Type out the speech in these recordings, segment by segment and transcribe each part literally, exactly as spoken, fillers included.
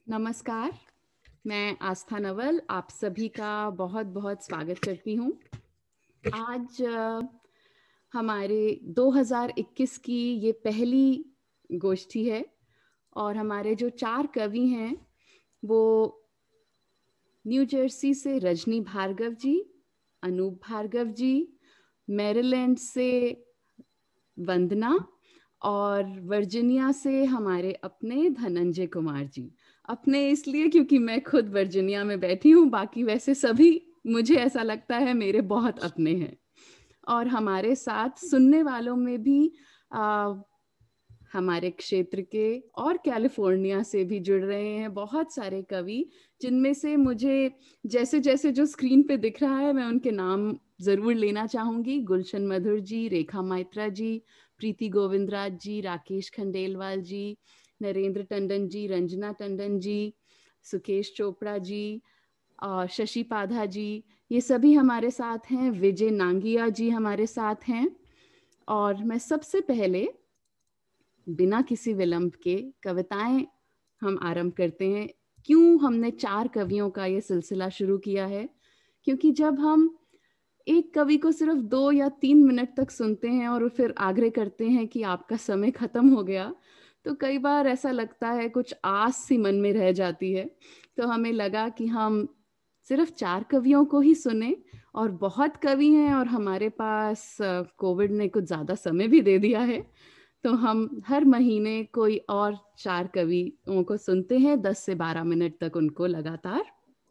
नमस्कार, मैं आस्था नवल आप सभी का बहुत बहुत स्वागत करती हूँ। आज अ, हमारे दो हज़ार इक्कीस की ये पहली गोष्ठी है और हमारे जो चार कवि हैं वो न्यू जर्सी से रजनी भार्गव जी, अनूप भार्गव जी, मैरीलैंड से वंदना और वर्जीनिया से हमारे अपने धनंजय कुमार जी। अपने इसलिए क्योंकि मैं खुद वर्जीनिया में बैठी हूँ, बाकी वैसे सभी मुझे ऐसा लगता है मेरे बहुत अपने हैं। और हमारे साथ सुनने वालों में भी आ, हमारे क्षेत्र के और कैलिफोर्निया से भी जुड़ रहे हैं बहुत सारे कवि, जिनमें से मुझे जैसे जैसे जो स्क्रीन पे दिख रहा है मैं उनके नाम जरूर लेना चाहूंगी। गुलशन मधुर जी, रेखा माइत्रा जी, प्रीति गोविंदराज जी, राकेश खंडेलवाल जी, नरेंद्र टंडन जी, रंजना टंडन जी, सुकेश चोपड़ा जी, और शशि पाधा जी, ये सभी हमारे साथ हैं। विजय नांगिया जी हमारे साथ हैं। और मैं सबसे पहले बिना किसी विलंब के कविताएं हम आरंभ करते हैं। क्यों हमने चार कवियों का ये सिलसिला शुरू किया है? क्योंकि जब हम एक कवि को सिर्फ दो या तीन मिनट तक सुनते हैं और फिर आग्रह करते हैं कि आपका समय खत्म हो गया, तो कई बार ऐसा लगता है, कुछ आस सी मन में रह जाती है। तो हमें लगा कि हम सिर्फ चार कवियों को ही सुने, और बहुत कवि हैं और हमारे पास कोविड ने कुछ ज़्यादा समय भी दे दिया है, तो हम हर महीने कोई और चार कवियों को सुनते हैं, दस से बारह मिनट तक उनको लगातार।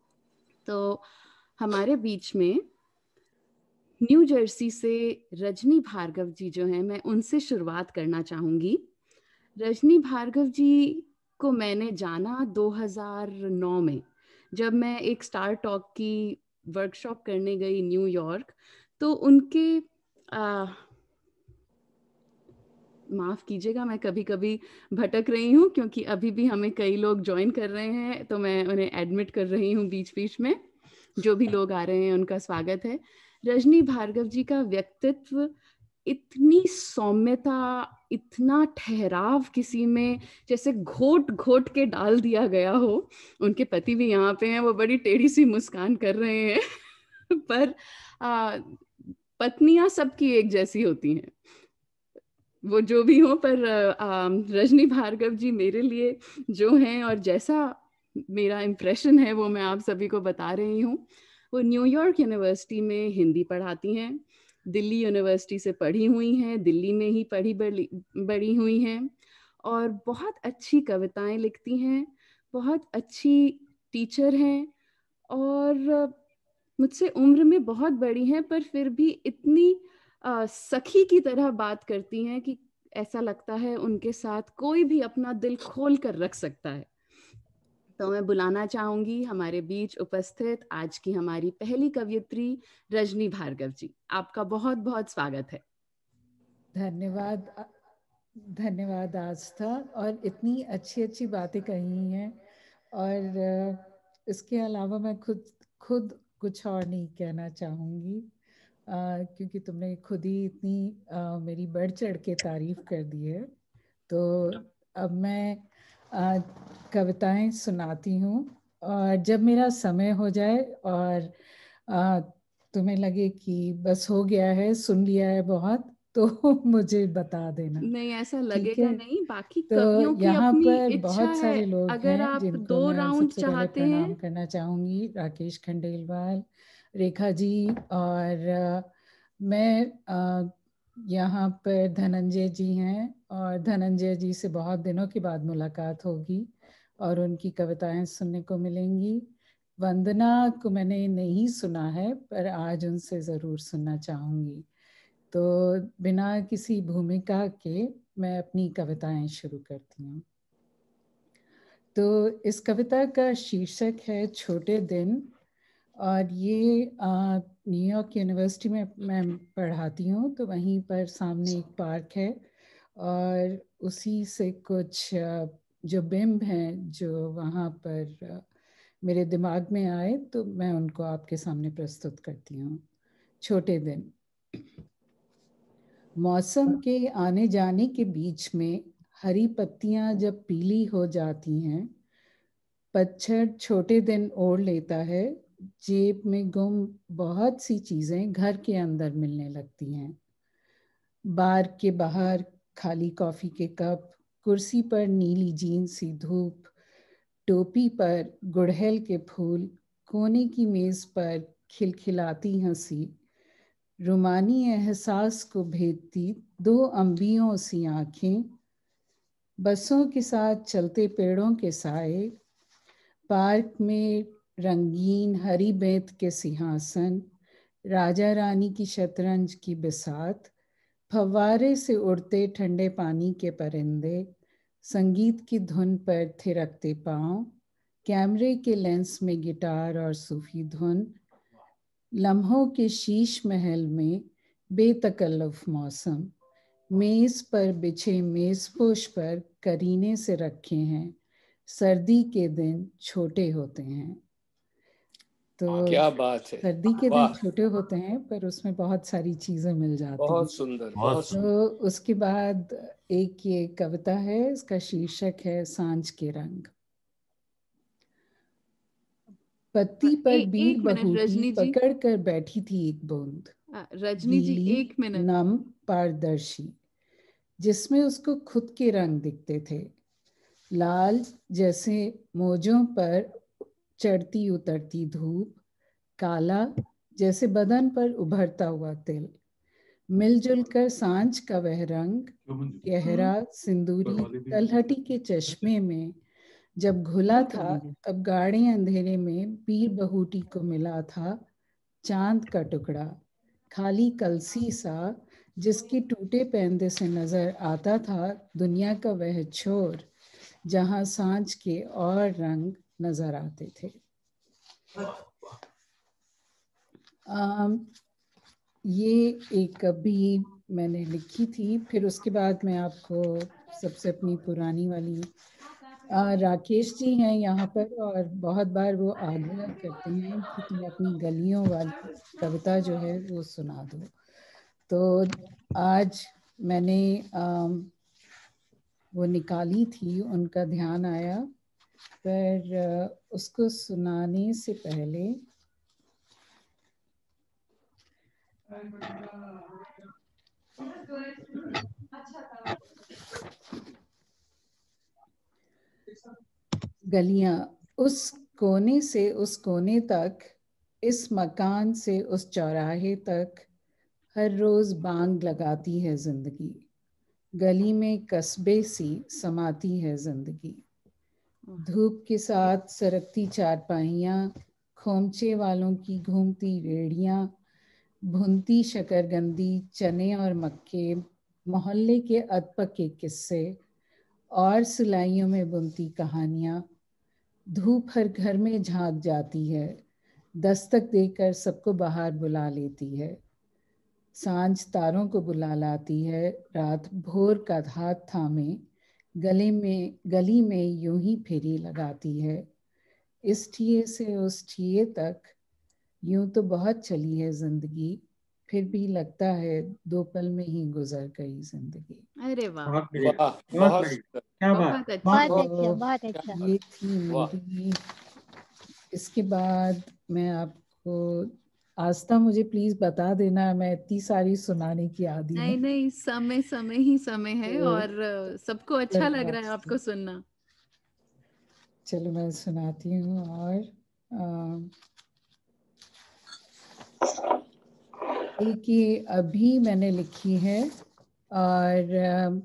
तो हमारे बीच में न्यू जर्सी से रजनी भार्गव जी जो हैं, मैं उनसे शुरुआत करना चाहूंगी। रजनी भार्गव जी को मैंने जाना दो हज़ार नौ में, जब मैं एक स्टार टॉक की वर्कशॉप करने गई न्यूयॉर्क। तो उनके आ, माफ़ कीजिएगा, मैं कभी कभी भटक रही हूँ क्योंकि अभी भी हमें कई लोग ज्वाइन कर रहे हैं, तो मैं उन्हें एडमिट कर रही हूँ बीच बीच में। जो भी लोग आ रहे हैं उनका स्वागत है। रजनी भार्गव जी का व्यक्तित्व, इतनी सौम्यता, इतना ठहराव किसी में, जैसे घोट घोट के डाल दिया गया हो। उनके पति भी यहाँ पे हैं, वो बड़ी टेढ़ी सी मुस्कान कर रहे हैं पर आ, पत्नियां सबकी एक जैसी होती हैं, वो जो भी हो। पर आ, रजनी भार्गव जी मेरे लिए जो हैं और जैसा मेरा इम्प्रेशन है वो मैं आप सभी को बता रही हूँ। वो न्यूयॉर्क यूनिवर्सिटी में हिंदी पढ़ाती हैं, दिल्ली यूनिवर्सिटी से पढ़ी हुई हैं, दिल्ली में ही पढ़ी बड़ी बड़ी हुई हैं, और बहुत अच्छी कविताएं लिखती हैं, बहुत अच्छी टीचर हैं, और मुझसे उम्र में बहुत बड़ी हैं, पर फिर भी इतनी आ, सखी की तरह बात करती हैं कि ऐसा लगता है उनके साथ कोई भी अपना दिल खोल कर रख सकता है। तो मैं बुलाना चाहूंगी हमारे बीच उपस्थित आज की हमारी पहली कवयित्री रजनी भार्गव जी। आपका बहुत बहुत स्वागत है। धन्यवाद। धन्यवाद आस्था, और इतनी अच्छी अच्छी बातें कही हैं। और इसके अलावा मैं खुद खुद कुछ और नहीं कहना चाहूँगी, क्योंकि तुमने खुद ही इतनी आ, मेरी बढ़ चढ़ के तारीफ कर दी है। तो अब मैं आ, कविताएं सुनाती हूँ, और जब मेरा समय हो जाए और आ, तुम्हें लगे कि बस हो गया है, सुन लिया है बहुत, तो मुझे बता देना। नहीं, ऐसा ठीक लगेगा है। नहीं, बाकी तो कवियों की यहाँ अपनी पर इच्छा बहुत है। सारे लोग अगर हैं आप जिनको दो मैं राउंड सबसे पहले चाहते हैं। प्रणाम करना चाहूँगी। राकेश खंडेलवाल, रेखा जी, और अ, मैं अ, यहाँ पर धनंजय जी हैं, और धनंजय जी से बहुत दिनों के बाद मुलाकात होगी और उनकी कविताएं सुनने को मिलेंगी। वंदना को मैंने नहीं सुना है, पर आज उनसे ज़रूर सुनना चाहूँगी। तो बिना किसी भूमिका के मैं अपनी कविताएं शुरू करती हूँ। तो इस कविता का शीर्षक है छोटे दिन, और ये न्यूयॉर्क यूनिवर्सिटी में मैं पढ़ाती हूँ, तो वहीं पर सामने एक पार्क है, और उसी से कुछ आ, जो बिंब हैं जो वहाँ पर आ, मेरे दिमाग में आए, तो मैं उनको आपके सामने प्रस्तुत करती हूँ। छोटे दिन। मौसम के आने जाने के बीच में हरी पत्तियां जब पीली हो जाती हैं, पतझड़ छोटे दिन ओढ़ लेता है, जेब में गुम बहुत सी चीजें घर के अंदर मिलने लगती हैं। बार के बाहर खाली कॉफी के कप, कुर्सी पर नीली जीन्स सी धूप, टोपी पर गुड़हल के फूल, कोने की मेज पर खिलखिलाती हंसी, रुमानी एहसास को भेदती दो अंबियों सी आंखें, बसों के साथ चलते पेड़ों के साए, पार्क में रंगीन हरी बेंत के सिंहासन, राजा रानी की शतरंज की बिसात, फव्वारे से उड़ते ठंडे पानी के परिंदे, संगीत की धुन पर थिरकते पांव, कैमरे के लेंस में गिटार और सूफी धुन, लम्हों के शीश महल में बेतकल्लुफ मौसम, मेज पर बिछे मेजपोश पर करीने से रखे हैं, सर्दी के दिन छोटे होते हैं। तो क्या बात है, सर्दी के दिन छोटे होते हैं पर उसमें बहुत सारी चीजें मिल जाती हैं। बहुत सुंदर, बहुत सुंदर। तो उसके बाद एक ये कविता है, इसका शीर्षक है सांझ के रंग। पत्ती पर बीर बहूटी पकड़ कर बैठी थी एक बूंद, रजनी जी एक मिनट, नम पारदर्शी, जिसमें उसको खुद के रंग दिखते थे, लाल जैसे मोजों पर चढ़ती उतरती धूप, काला जैसे बदन पर उभरता हुआ तिल, मिलजुल कर सांझ का वह रंग, गहरा सिंदूरी तलहटी के चश्मे में जब घुला था, तब गाढ़े अंधेरे में पीर बहूटी को मिला था चांद का टुकड़ा, खाली कलसी सा, जिसके टूटे पैंदे से नजर आता था दुनिया का वह छोर, जहां सांझ के और रंग नजर आते थे। आम, ये एक अभी मैंने लिखी थी, फिर उसके बाद मैं आपको सबसे अपनी पुरानी वाली, आ, राकेश जी हैं यहाँ पर और बहुत बार वो आग्रह करते हैं कि तुम अपनी गलियों वाली कविता जो है वो सुना दो। तो आज मैंने आ, वो निकाली थी, उनका ध्यान आया, पर उसको सुनाने से पहले गलियां उस कोने से उस कोने तक, इस मकान से उस चौराहे तक, हर रोज बांग लगाती है जिंदगी, गली में कस्बे सी समाती है जिंदगी, धूप के साथ सरकती चारपाइयाँ, खोमचे वालों की घूमती रेड़ियाँ, भुनती शकरगंदी चने और मक्के, मोहल्ले के अधपके किस्से और सिलाइयों में बुनती कहानियाँ, धूप हर घर में झांक जाती है, दस्तक देकर सबको बाहर बुला लेती है, सांझ तारों को बुला लाती है, रात भोर का हाथ थामे गले में गली में यूं ही फेरी लगाती है, इस ठिये से उस ठिये तक यूं तो बहुत चली है जिंदगी, फिर भी लगता है दो पल में ही गुजर गई जिंदगी। अरे वाह, वाह, बहुत क्या बात, बहुत अच्छा, बहुत अच्छा। ये थी मेरी। इसके बाद मैं आपको, आस्था मुझे प्लीज बता देना, मैं इतनी सारी सुनाने की आदी हूँ। नहीं नहीं, समय समय ही समय है, तो और सबको अच्छा लग रहा है आपको सुनना। चलो मैं सुनाती हूँ। और एक ये अभी मैंने लिखी है, और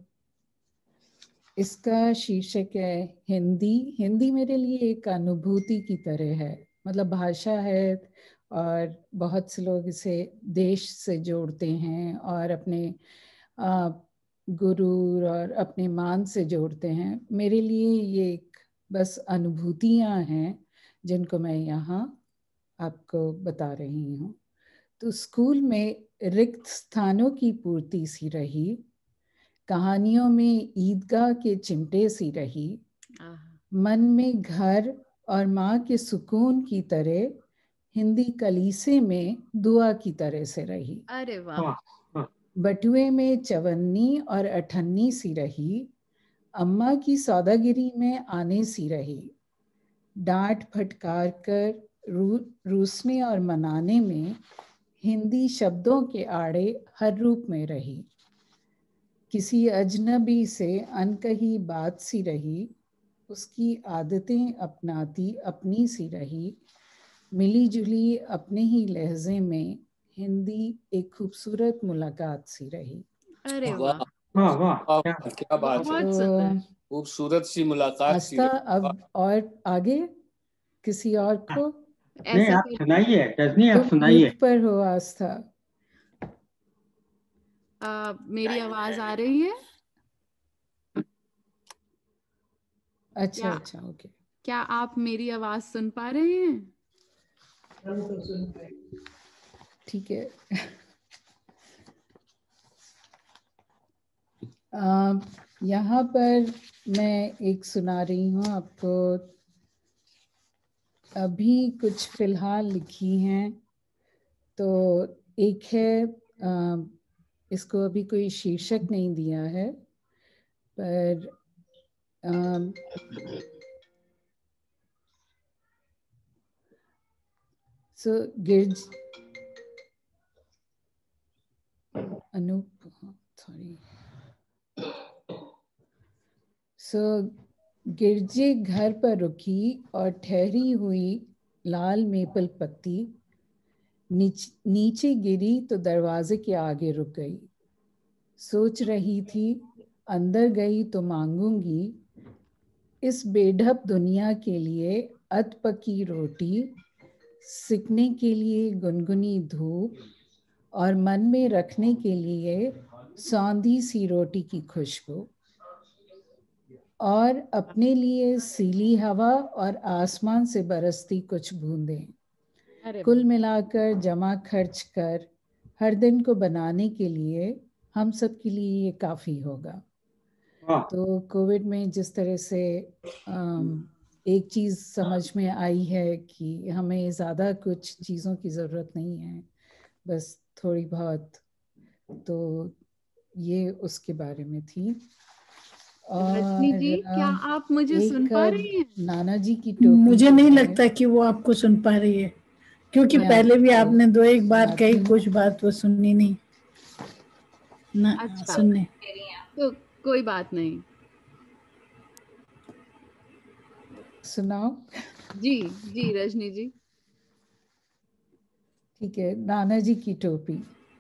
इसका शीर्षक है हिंदी। हिंदी मेरे लिए एक अनुभूति की तरह है, मतलब भाषा है, और बहुत से लोग इसे देश से जोड़ते हैं और अपने गुरु और अपने मान से जोड़ते हैं। मेरे लिए ये एक बस अनुभूतियाँ हैं जिनको मैं यहाँ आपको बता रही हूँ। तो स्कूल में रिक्त स्थानों की पूर्ति सी रही, कहानियों में ईदगाह के चिमटे सी रही, मन में घर और माँ के सुकून की तरह हिंदी कलीसे में दुआ की तरह से रही। अरे वाह। बटुए में चवन्नी और अठन्नी सी रही, अम्मा की सौदागिरी में आने सी रही, डांट फटकार कर रू, रूसने और मनाने में हिंदी शब्दों के आड़े हर रूप में रही। किसी अजनबी से अनकही बात सी रही, उसकी आदतें अपनाती अपनी सी रही। मिली जुली अपने ही लहजे में हिंदी एक खूबसूरत मुलाकात सी रही। अरे वाह वाह, वाह वाह, क्या क्या बात है, बहुत सुंदर। खूबसूरत सी मुलाकात सी आस्था, रही। अब और आगे किसी और को नहीं, ऐसा आप कर- सुनाइए रजनी, आप तुम सुनाइए। म्यूट पर हो आस्था। आ, मेरी आवाज आ रही है? अच्छा क्या अच्छा, ओके। क्या आप मेरी आवाज सुन पा रहे हैं? ठीक है। आ, यहाँ पर मैं एक सुना रही हूँ आपको, अभी कुछ फिलहाल लिखी हैं। तो एक है, आ, इसको अभी कोई शीर्षक नहीं दिया है, पर आ, सो गिरज अनूप सॉरी सो गिरजे घर पर रुकी और ठहरी हुई लाल मेपल पत्ती नीच, नीचे गिरी तो दरवाजे के आगे रुक गई। सोच रही थी अंदर गई तो मांगूंगी इस बेढप दुनिया के लिए अधपकी रोटी, सिकने के लिए गुनगुनी धूप और मन में रखने के लिए सौंधी सी रोटी की खुशबू, और अपने लिए सीली हवा और आसमान से बरसती कुछ बूंदें। अरे कुल वाह, मिलाकर जमा खर्च कर हर दिन को बनाने के लिए हम सब के लिए ये काफ़ी होगा। वाह, तो कोविड में जिस तरह से अम, एक चीज़ समझ में आई है कि हमें ज़्यादा कुछ चीज़ों की ज़रूरत नहीं है, बस थोड़ी बहुत, तो ये उसके बारे में थी। रजनी जी, और क्या आप मुझे सुन एक पा रही हैं? नाना जी की टोपी मुझे जो नहीं है, लगता कि वो आपको सुन पा रही है, क्योंकि मैं पहले भी आपको आपने दो एक बार सुनाती कही, हूँ। कुछ बात वो सुननी नहीं ना अच्छा, सुनने। तो कोई बात नहीं। सुनाओ। जी जी रजनी जी। ठीक है, नाना जी की टोपी।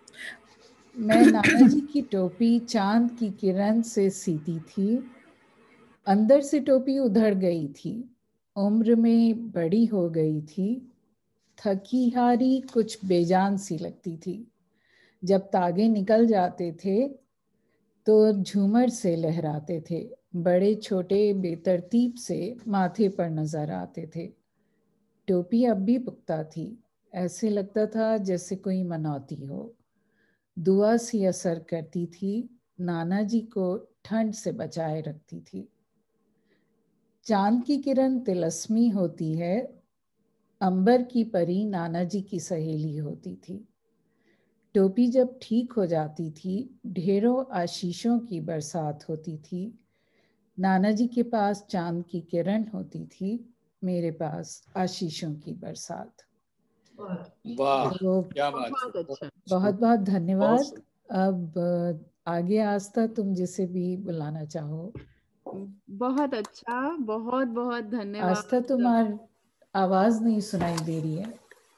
मैं नाना जी की टोपी चांद की किरण से सीती थी, अंदर से टोपी उधड़ गई थी, उम्र में बड़ी हो गई थी, थकी हारी कुछ बेजान सी लगती थी। जब तागे निकल जाते थे तो झूमर से लहराते थे, बड़े छोटे बेतरतीब से माथे पर नजर आते थे। टोपी अब भी पुख्ता थी, ऐसे लगता था जैसे कोई मनौती हो। दुआ सी असर करती थी, नाना जी को ठंड से बचाए रखती थी। चांद की किरण तिलस्मी होती है, अंबर की परी नाना जी की सहेली होती थी। टोपी जब ठीक हो जाती थी, ढेरों आशीषों की बरसात होती थी। नाना जी के पास चांद की किरण होती थी, मेरे पास आशीषों की बरसात। वाह, तो क्या बात है, बहुत अच्छा, बहुत बहुत धन्यवाद। बहुत अब अ, आगे आस्था, तुम जिसे भी बुलाना चाहो। बहुत अच्छा, बहुत बहुत आस्था, धन्यवाद। तुम्हारी आवाज नहीं सुनाई दे रही है।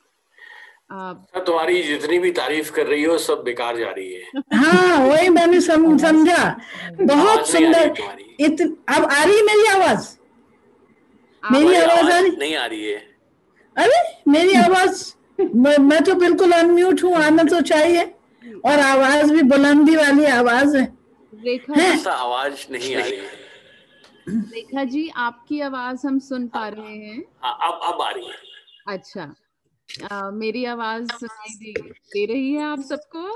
आप तुम्हारी जितनी भी तारीफ कर रही हो सब बेकार जा रही है। हाँ वही मैंने सम, आवाज समझा। सुनाई दे रही है। बहुत आवाज नहीं आ रही सुंदर। तुम्हारी। इत अब आ रही है मेरी आवाज? मेरी तुम्हारी आवाज आ आवाज रही? नहीं आ रही है। अरे मेरी आवाज, मैं, मैं तो बिल्कुल अनम्यूट हूँ, आना तो चाहिए। और आप आवाज भी बुलंदी वाली आवाज है। रेखा हैं? जी, ऐसा आवाज नहीं आ रही है। रेखा जी आपकी आवाज हम सुन पा रहे हैं। हाँ, अब अब आ रही है। अच्छा, आ, मेरी आवाज सुनाई दे, दे रही है आप सबको?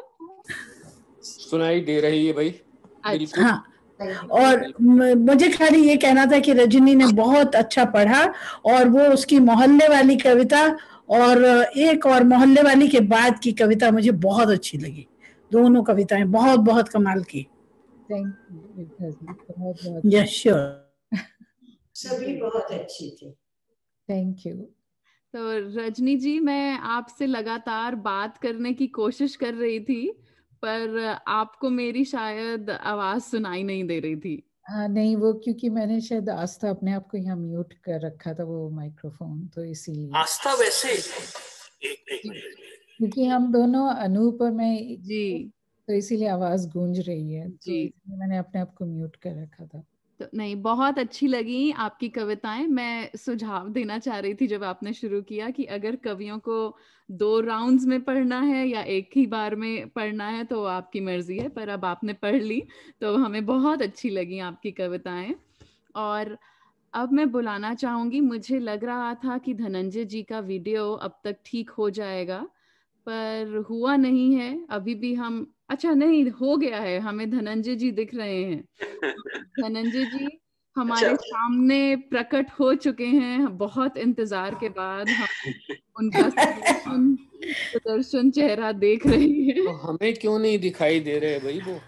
सुनाई दे रही है भाई, बिल्कुल। हाँ, और म- मुझे खाली ये कहना था कि रजनी ने बहुत अच्छा पढ़ा, और वो उसकी मोहल्ले वाली कविता और एक और मोहल्ले वाली के बाद की कविता मुझे बहुत अच्छी लगी। दोनों कविताएं बहुत बहुत कमाल की। थैंक यू रेखा जी, बहुत बहुत यस श्योर। सभी बहुत अच्छी थी। Thank you. तो रजनी जी, मैं आपसे लगातार बात करने की कोशिश कर रही थी, पर आपको मेरी शायद आवाज सुनाई नहीं दे रही थी। हाँ नहीं, वो क्योंकि मैंने शायद आस्था अपने आप को यहाँ म्यूट कर रखा था वो माइक्रोफोन, तो इसीलिए। आस्था वैसे एक एक मिनट, क्योंकि हम दोनों अनूप और मैं जी, तो इसीलिए आवाज गूंज रही है, तो जी। इसलिए मैंने अपने आप को म्यूट कर रखा था। तो नहीं, बहुत अच्छी लगी आपकी कविताएं। मैं सुझाव देना चाह रही थी जब आपने शुरू किया कि अगर कवियों को दो राउंड्स में पढ़ना है या एक ही बार में पढ़ना है तो आपकी मर्जी है, पर अब आपने पढ़ ली तो हमें बहुत अच्छी लगी आपकी कविताएं। और अब मैं बुलाना चाहूंगी, मुझे लग रहा था कि धनंजय जी का वीडियो अब तक ठीक हो जाएगा, पर हुआ नहीं है। अभी भी हम, अच्छा नहीं, हो गया है, हमें धनंजय जी दिख रहे हैं। धनंजय जी हमारे अच्छा। सामने प्रकट हो चुके हैं। बहुत इंतजार के बाद हम उनका सुदर्शन सुदर्शन चेहरा देख रहे हैं। तो हमें क्यों नहीं दिखाई दे रहे भाई वो?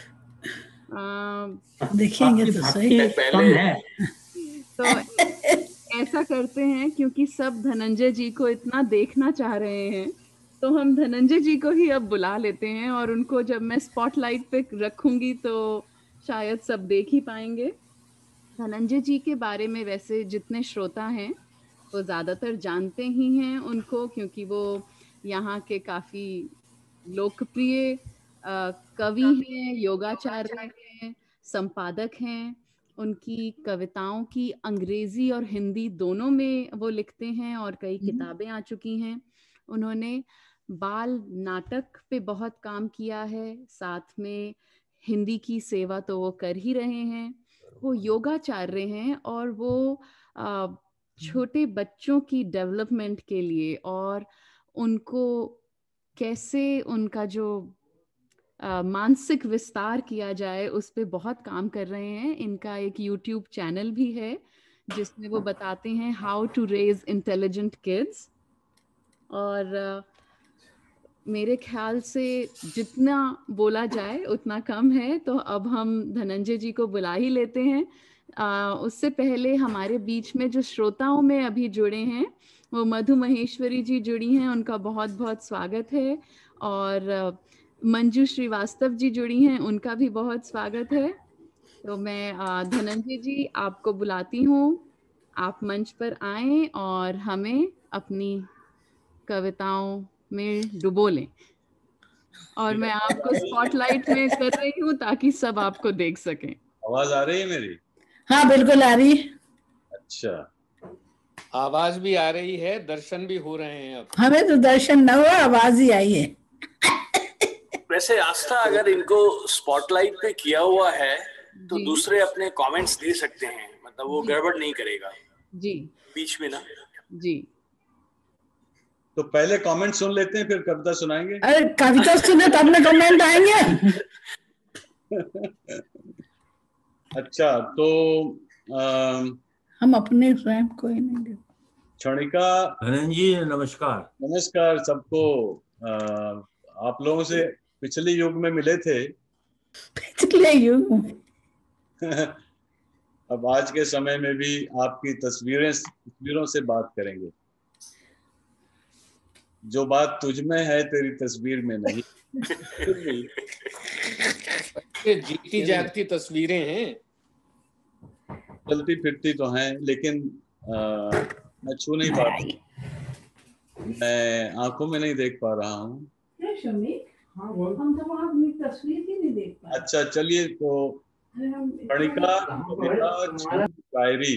आ, देखेंगे तो सही। पहले तो ऐसा करते हैं, क्योंकि सब धनंजय जी को इतना देखना चाह रहे हैं, तो हम धनंजय जी को ही अब बुला लेते हैं, और उनको जब मैं स्पॉटलाइट पे रखूंगी तो शायद सब देख ही पाएंगे। धनंजय जी के बारे में वैसे जितने श्रोता हैं वो ज्यादातर जानते ही हैं उनको, क्योंकि वो यहाँ के काफी लोकप्रिय अ, कवि हैं, योगाचार्य हैं, संपादक हैं। उनकी कविताओं की अंग्रेजी और हिंदी दोनों में वो लिखते हैं और कई किताबें आ चुकी हैं। उन्होंने बाल नाटक पे बहुत काम किया है, साथ में हिंदी की सेवा तो वो कर ही रहे हैं। वो योगाचार्य हैं और वो आ, छोटे बच्चों की डेवलपमेंट के लिए और उनको कैसे उनका जो आ, मानसिक विस्तार किया जाए उस पे बहुत काम कर रहे हैं। इनका एक यूट्यूब चैनल भी है जिसमें वो बताते हैं how to raise intelligent kids. और आ, मेरे ख्याल से जितना बोला जाए उतना कम है, तो अब हम धनंजय जी को बुला ही लेते हैं। आ, उससे पहले हमारे बीच में जो श्रोताओं में अभी जुड़े हैं वो मधु महेश्वरी जी जुड़ी हैं, उनका बहुत बहुत स्वागत है। और आ, मंजू श्रीवास्तव जी जुड़ी हैं, उनका भी बहुत स्वागत है। तो मैं आ, धनंजय जी आपको बुलाती हूँ, आप मंच पर आएं और हमें अपनी कविताओं में डुबो लें। और मैं आपको स्पॉटलाइट में कर रही हूँ ताकि सब आपको देख सकें। आवाज आ रही है मेरी? हाँ बिल्कुल आ रही। अच्छा, आवाज भी आ रही है, दर्शन भी हो रहे हैं। अब हमें तो दर्शन न हुआ, आवाज ही आई है। वैसे आस्था, अगर इनको स्पॉटलाइट पे किया हुआ है तो जी। दूसरे अपने कमेंट्स दे सकते हैं, मतलब वो गड़बड़ नहीं करेगा जी बीच में ना। जी। तो पहले कमेंट सुन लेते हैं, फिर कविता सुनाएंगे। अरे कविता सुने तब में कमेंट आएंगे। अच्छा, तो आ, हम अपने स्वयं को ही नहीं देते। क्षणिका धनंजय जी नमस्कार। नमस्कार सबको। आ, आप लोगों से पिछले युग में मिले थे। पिछले युग में अब आज के समय में भी आपकी तस्वीरें तस्वीरों से बात करेंगे। जो बात तुझ में है तेरी तस्वीर में नहीं। ये जीती जागती तस्वीरें हैं, चलती फिरती तो हैं, लेकिन आ, मैं छू नहीं पा रहा, मैं आंखों में नहीं देख पा रहा हूँ। हम तो वहाँ अपनी तस्वीर ही नहीं देख पा। अच्छा चलिए, तो क्षणिका कविता छंद शायरी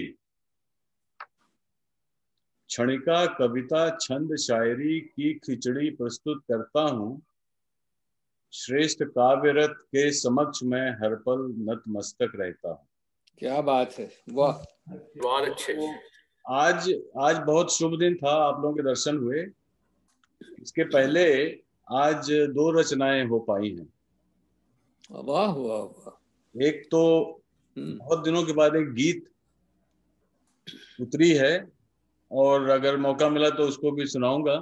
क्षणिका कविता छंद शायरी की खिचड़ी प्रस्तुत करता हूँ। श्रेष्ठ काव्यरत के समक्ष मैं हर पल नतमस्तक रहता हूँ। क्या बात है, वाह, बहुत अच्छे। तो आज आज बहुत शुभ दिन था, आप लोगों के दर्शन हुए। इसके पहले आज दो रचनाएं हो पाई हैं। वाह वाह वाह। एक तो बहुत दिनों के बाद एक गीत उतरी है, और अगर मौका मिला तो उसको भी सुनाऊंगा।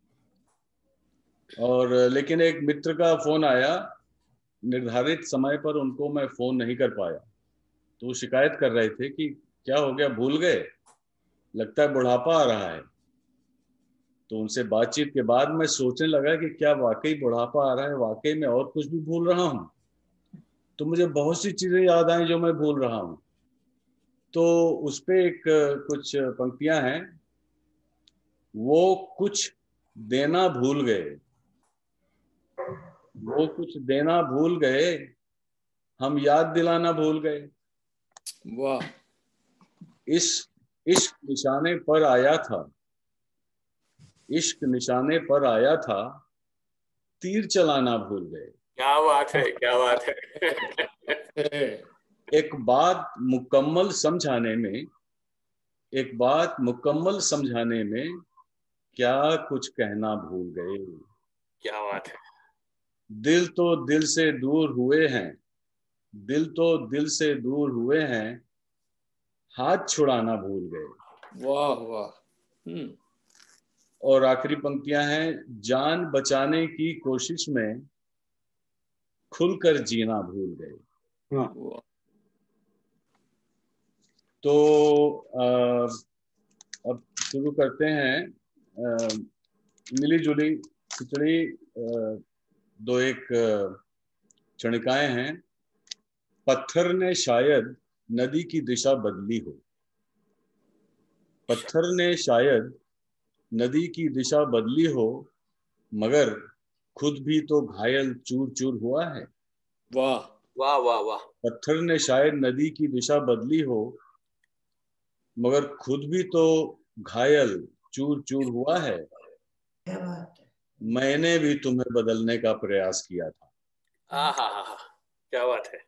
और लेकिन एक मित्र का फोन आया, निर्धारित समय पर उनको मैं फोन नहीं कर पाया, तो वो शिकायत कर रहे थे कि क्या हो गया, भूल गए। लगता है बुढ़ापा आ रहा है। तो उनसे बातचीत के बाद मैं सोचने लगा कि क्या वाकई बुढ़ापा आ रहा है, वाकई में और कुछ भी भूल रहा हूँ। तो मुझे बहुत सी चीजें याद आई जो मैं भूल रहा हूँ। तो उस पे एक कुछ पंक्तियां हैं, वो कुछ देना भूल गए, वो कुछ देना भूल गए, हम याद दिलाना भूल गए। वाह। इस इश्क निशाने पर आया था, इश्क निशाने पर आया था, तीर चलाना भूल गए। क्या बात है, क्या बात है। एक बात मुकम्मल समझाने में, एक बात मुकम्मल समझाने में क्या कुछ कहना भूल गए। क्या बात है। दिल तो दिल से दूर हुए हैं, दिल तो दिल से दूर हुए हैं, हाथ छुड़ाना भूल गए। वाह वाह। हम्म। और आखिरी पंक्तियां हैं, जान बचाने की कोशिश में खुलकर जीना भूल गए। वाह। तो आ, अब शुरू करते हैं। आ, मिली जुली खिचड़ी, दो एक क्षणिकाएं हैं। पत्थर ने शायद नदी की दिशा बदली हो, पत्थर ने शायद नदी की दिशा बदली हो, मगर खुद भी तो घायल चूर चूर हुआ है। वाह वाह वाह वाह। पत्थर ने शायद नदी की दिशा बदली हो, मगर खुद भी तो घायल चूर चूर हुआ है। मैंने भी तुम्हें बदलने का प्रयास किया था। हाँ हाँ हाँ, क्या बात है।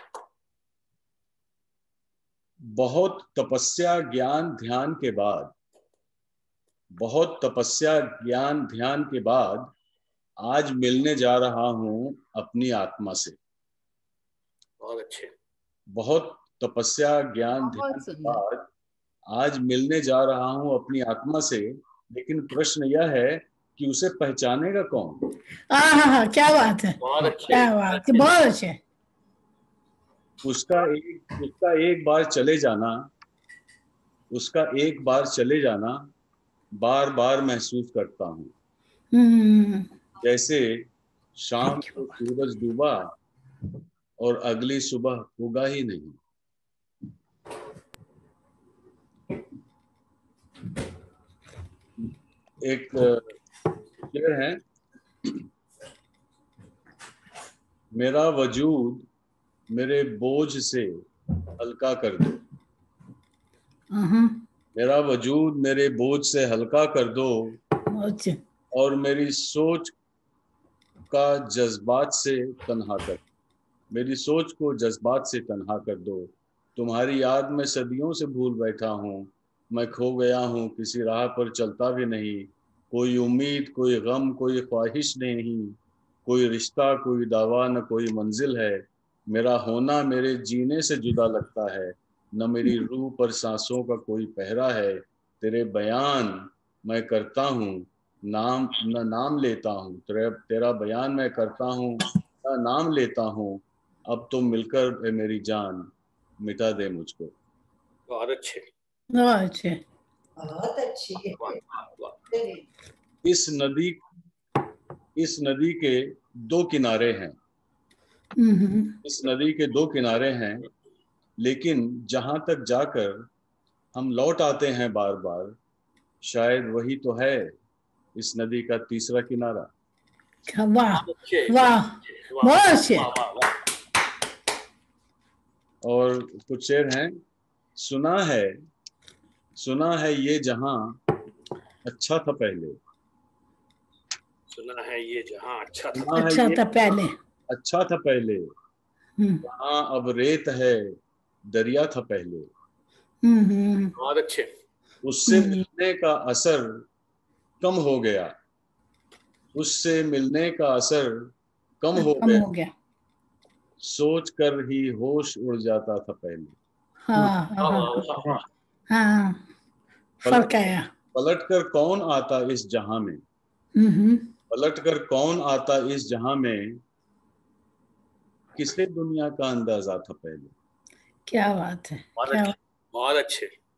बहुत तपस्या ज्ञान ध्यान के बाद, बहुत तपस्या ज्ञान ध्यान के बाद आज मिलने जा रहा हूं अपनी आत्मा से। बहुत अच्छे। बहुत तपस्या ज्ञान ध्यान के बाद आज मिलने जा रहा हूं अपनी आत्मा से, लेकिन प्रश्न यह है कि उसे पहचानेगा कौन। हाँ हाँ हाँ, क्या बात है, बहुत अच्छे, क्या बात है, बहुत अच्छे। उसका एक उसका एक बार चले जाना, उसका एक बार चले जाना बार बार महसूस करता हूँ, हम्म, जैसे शाम को सूरज डूबा और अगली सुबह उगा ही नहीं। एक शेर है, मेरा वजूद मेरे बोझ से हल्का कर दो, मेरा वजूद मेरे बोझ से हल्का कर दो, और मेरी सोच का जज्बात से तन्हा कर, मेरी सोच को जज्बात से तन्हा कर दो। तुम्हारी याद में सदियों से भूल बैठा हूँ, मैं खो गया हूँ किसी राह पर चलता भी नहीं। कोई उम्मीद, कोई गम, कोई ख्वाहिश नहीं, कोई रिश्ता, कोई दावा, न कोई मंजिल है। मेरा होना मेरे जीने से जुदा लगता है, न मेरी रूह पर सांसों का कोई पहरा है। तेरे बयान मैं करता हूँ, नाम न नाम लेता हूँ, तेरा तेरा बयान मैं करता हूँ, न नाम लेता हूँ। अब तो मिलकर है मेरी जान, मिटा दे मुझको। बहुत अच्छे, बहुत अच्छे, बहुत अच्छी। इस नदी इस नदी के दो किनारे हैं, इस नदी के दो किनारे हैं, लेकिन जहां तक जाकर हम लौट आते हैं बार बार, शायद वही तो है इस नदी का तीसरा किनारा। वाह वाह, बहुत अच्छे। और कुछ शेर हैं, सुना है सुना है ये जहां अच्छा था पहले, सुना है ये जहां अच्छा था, अच्छा था पहले, अच्छा था पहले, जहां अब रेत है दरिया था पहले। बहुत अच्छे। उससे मिलने का असर कम हो गया, उससे मिलने का असर कम हो कम गया, हो गया, सोच कर ही होश उड़ जाता था पहले। हाँ हाँ हाँ, फर्क आया। पलट कर कौन आता इस जहां में, पलट कर कौन आता इस जहां में, किसे दुनिया का अंदाजा था पहले। क्या बात है, बहुत क्या अच्छे, बहुत अच्छे।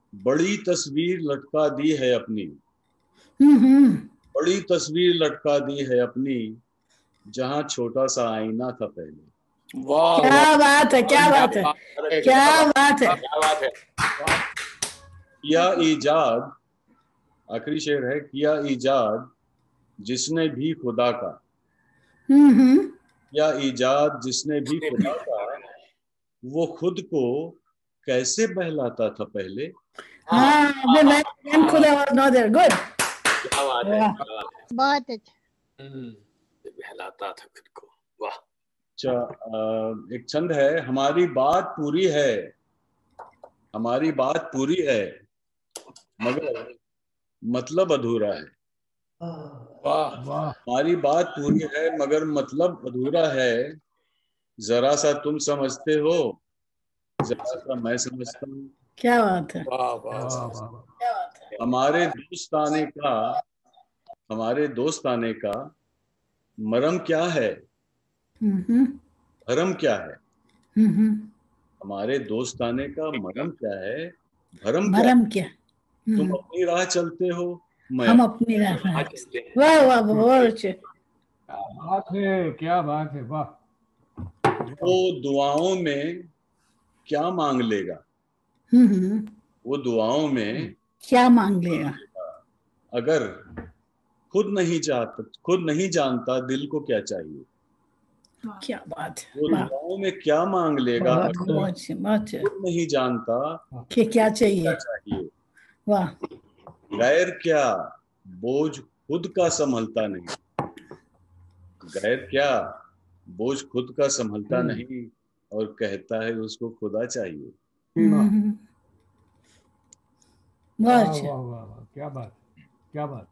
बड़ी तस्वीर लटका दी है अपनी, हम्म बड़ी तस्वीर लटका दी है अपनी, जहां छोटा सा आईना था पहले। वाह क्या बात है, क्या बात है, क्या बात है। क्या बात है। किया ईजाद, आखिरी शेर है, किया ईजाद जिसने भी खुदा का, हम्म किया ईजाद जिसने भी खुदा का, वो खुद को कैसे बहलाता था पहले। हाँ, मैं मैं खुदा वाज नॉट देयर। गुड, क्या बात है, वाह। क्या बात है। बहुत अच्छा। हम्म, बहलाता था खुद को, वाह। अच्छा, अ, एक छंद है, हमारी बात पूरी है, हमारी बात पूरी है मगर मतलब अधूरा है। वाह वाह हमारी बात पूरी है मगर मतलब अधूरा है, जरा सा तुम समझते हो, जरा सा मैं समझता हूँ। क्या बात है, वाह वाह वाह वाह। वाह क्या बात है। हमारे दोस्ताने का, हमारे दोस्ताने का मरम क्या है, हम्म भरम क्या है। हम्म हमारे दोस्ताने का मरम क्या है, भरम क्या है। भरम क्या। तुम हम्म, अपनी राह चलते हो, मैं हम अपनी राह आज में। चलते हैं। वाह वाह, बहुत अच्छे। क्या बात है, क्या बात है, वाह। वो दुआओं में क्या मांग लेगा, हम्म वो दुआओं में क्या मांग लेगा। अगर खुद नहीं चाहता, खुद नहीं जानता दिल को क्या चाहिए। क्या बात है, वो वाह। दुआओं में क्या मांग लेगा बहुत अगर बहुत अच्छे, बहुत अच्छे। खुद नहीं जानता कि क्या क्या चाहिए। चाहिए। वाह, गैर क्या बोझ खुद का संभलता नहीं, गैर क्या बोझ खुद का संभलता नहीं, और कहता है उसको खुदा चाहिए। हम्म, बहुत वाह अच्छे। वाह वाह वाह, क्या बात, क्या बात।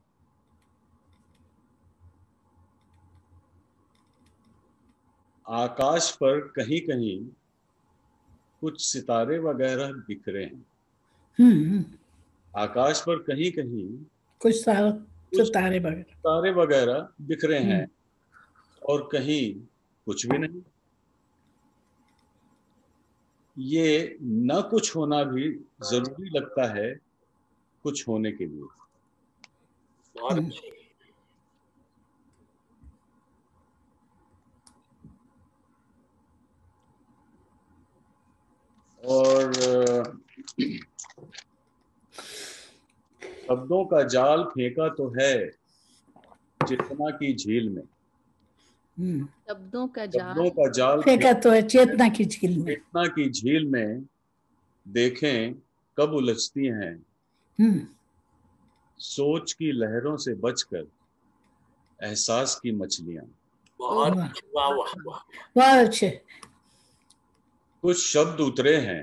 आकाश पर कहीं कहीं कुछ सितारे वगैरह बिखरे हैं, हम्म आकाश पर कहीं कहीं कुछ सारा कुछ सितारे वगैरह। सितारे वगैरह बिखरे हैं, हम्म, और कहीं कुछ भी नहीं। ये न कुछ होना भी जरूरी लगता है कुछ होने के लिए। बहुत हम्म, अच्छी। और शब्दों का जाल फेंका तो है चेतना की झील में, हम्म। शब्दों का शब्दों जाल का जाल फेंका तो है चेतना की झील में। चेतना की झील में, देखें कब उलझती हैं हम्म, सोच की लहरों से बचकर एहसास की मछलियां। बहुत वाह, अच्छी, वाह वाह वाह। बहुत अच्छे। कुछ शब्द उतरे हैं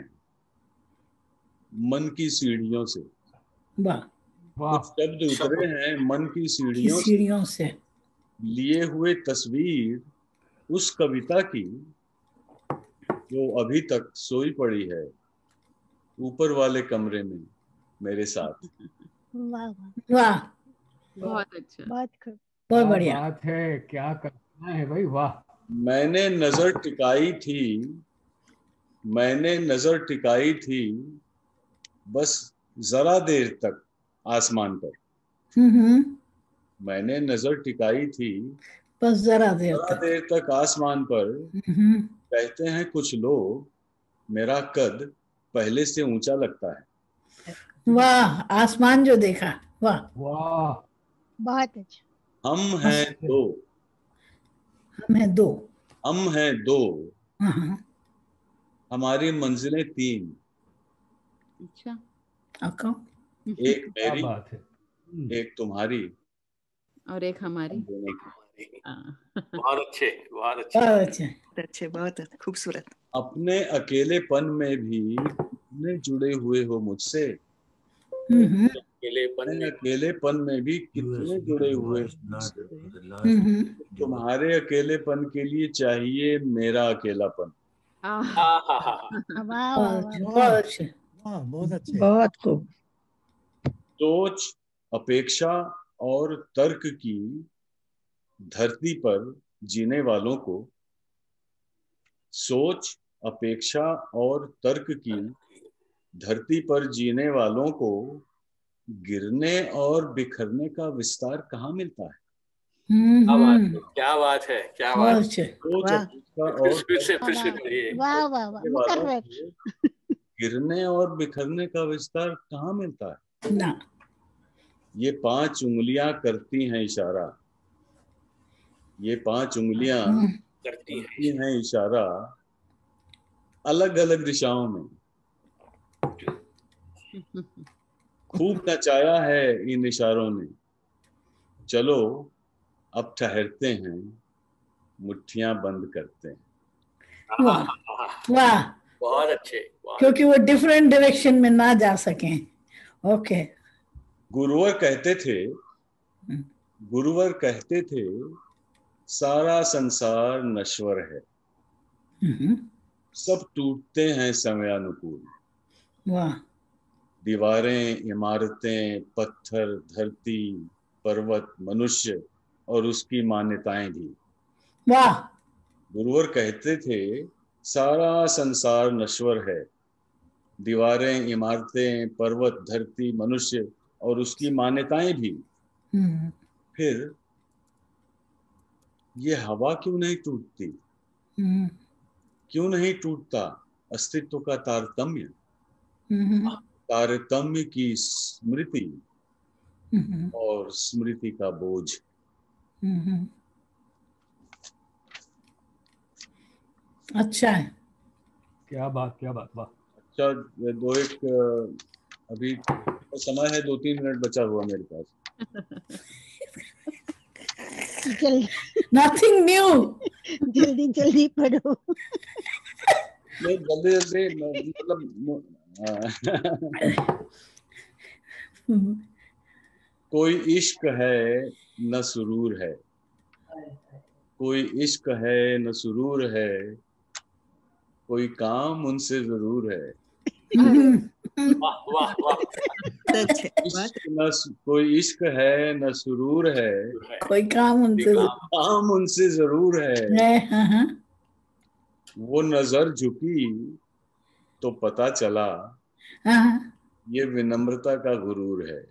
मन की सीढ़ियों से, वाह, वाह कुछ शब्द उतरे हैं मन की की सीढ़ियों से, सीढ़ियों से। लिए हुए तस्वीर उस कविता की जो अभी तक सोई पड़ी है ऊपर वाले कमरे में मेरे साथ। वाह वाह, वाह, बहुत अच्छा। बहुत खूब। बहुत क्या बढ़िया। बात है, क्या करना है भाई, वाह। मैंने नजर टिकाई थी, मैंने नजर टिकाई थी बस जरा देर तक आसमान पर, हम्म मैंने नजर टिकाई थी बस जरा देर जरा तक। देर तक आसमान पर। हम्म, कहते हैं कुछ लोग मेरा कद पहले से ऊंचा लगता है। वाह, आसमान जो देखा। वाह, वाह बहुत अच्छा। हम हैं दो, हम हैं दो। हम हैं दो, हाँ, हमारी मंजिलें तीन, अच्छा। आपका। एक क्या मेरी बात है। हम्म, एक तुम्हारी, और एक हमारी। हम दोनों की। हाँ। बहुत अच्छे, बहुत अच्छे। बहुत अच्छे। अच्छे, बहुत खूबसूरत। अपने अकेलेपन में भी कितने जुड़े हुए हो मुझसे, हम्म अकेलेपन अपने में अकेलेपन में भी कितने जुड़े हुए हो not मुझसे। the last हम्म तुम्हारे अकेलेपन के लिए चाहिए मेरा अकेलापन। आह, हाँ हाँ हाँ हाँ। वाह वाह बहुत अच्छे, वाह। बहुत अच्छे। वाह, बहुत अच्छे। बहुत खूब। सोच, अपेक्षा और तर्क की धरती पर जीने वालों को, सोच, अपेक्षा और तर्क की धरती पर जीने वालों को गिरने और बिखरने का विस्तार कहाँ मिलता है? क्या बात है, क्या बात है, क्या बात है। सोच वाह। उसका फिर और फिर से फिर से कहिए। वाह वाह वाह मुकर्रर। गिरने और बिखरने का विस्तार कहाँ मिलता है? ना। ये पांच उंगलियां करती हैं इशारा, ये पांच उंगलियां करती करती हैं इशारा अलग अलग दिशाओं में। खूब नचाया है इन इशारों ने, चलो अब ठहरते हैं, मुट्ठियां बंद करते हैं। वाह वाह, बहुत अच्छे। क्योंकि वो डिफरेंट डायरेक्शन में ना जा सकें। ओके। गुरुवर कहते थे गुरुवर कहते थे सारा संसार नश्वर है, सब टूटते हैं समयानुकूल। वाह। दीवारें, इमारतें, पत्थर, धरती, पर्वत, मनुष्य और उसकी मान्यताएं भी। वाह। गुरुवर कहते थे सारा संसार नश्वर है, दीवारें, इमारतें, पर्वत, धरती, मनुष्य और उसकी मान्यताएं भी। फिर ये हवा क्यों नहीं टूटती? क्यों नहीं टूटता अस्तित्व का तारतम्य? तारतम्य की स्मृति और स्मृति का बोझ। अच्छा है। क्या बात, क्या बात, वाह। अच्छा, दो एक अभी समय है, दो तीन मिनट बचा हुआ मेरे पास। जल्दी नथिंग न्यू। जल्दी जल्दी पढ़ो। नहीं, जल्दी जल्दी मतलब कोई इश्क है न सुरूर है, कोई इश्क है न सुरूर है, कोई काम उनसे जरूर है। वाह वाह वाह। इश्क न कोई इश्क है न सुरूर है, कोई काम उनसे काम उनसे जरूर है। हाँ हाँ। वो नजर झुकी तो पता चला हाँ। ये विनम्रता का गुरूर है।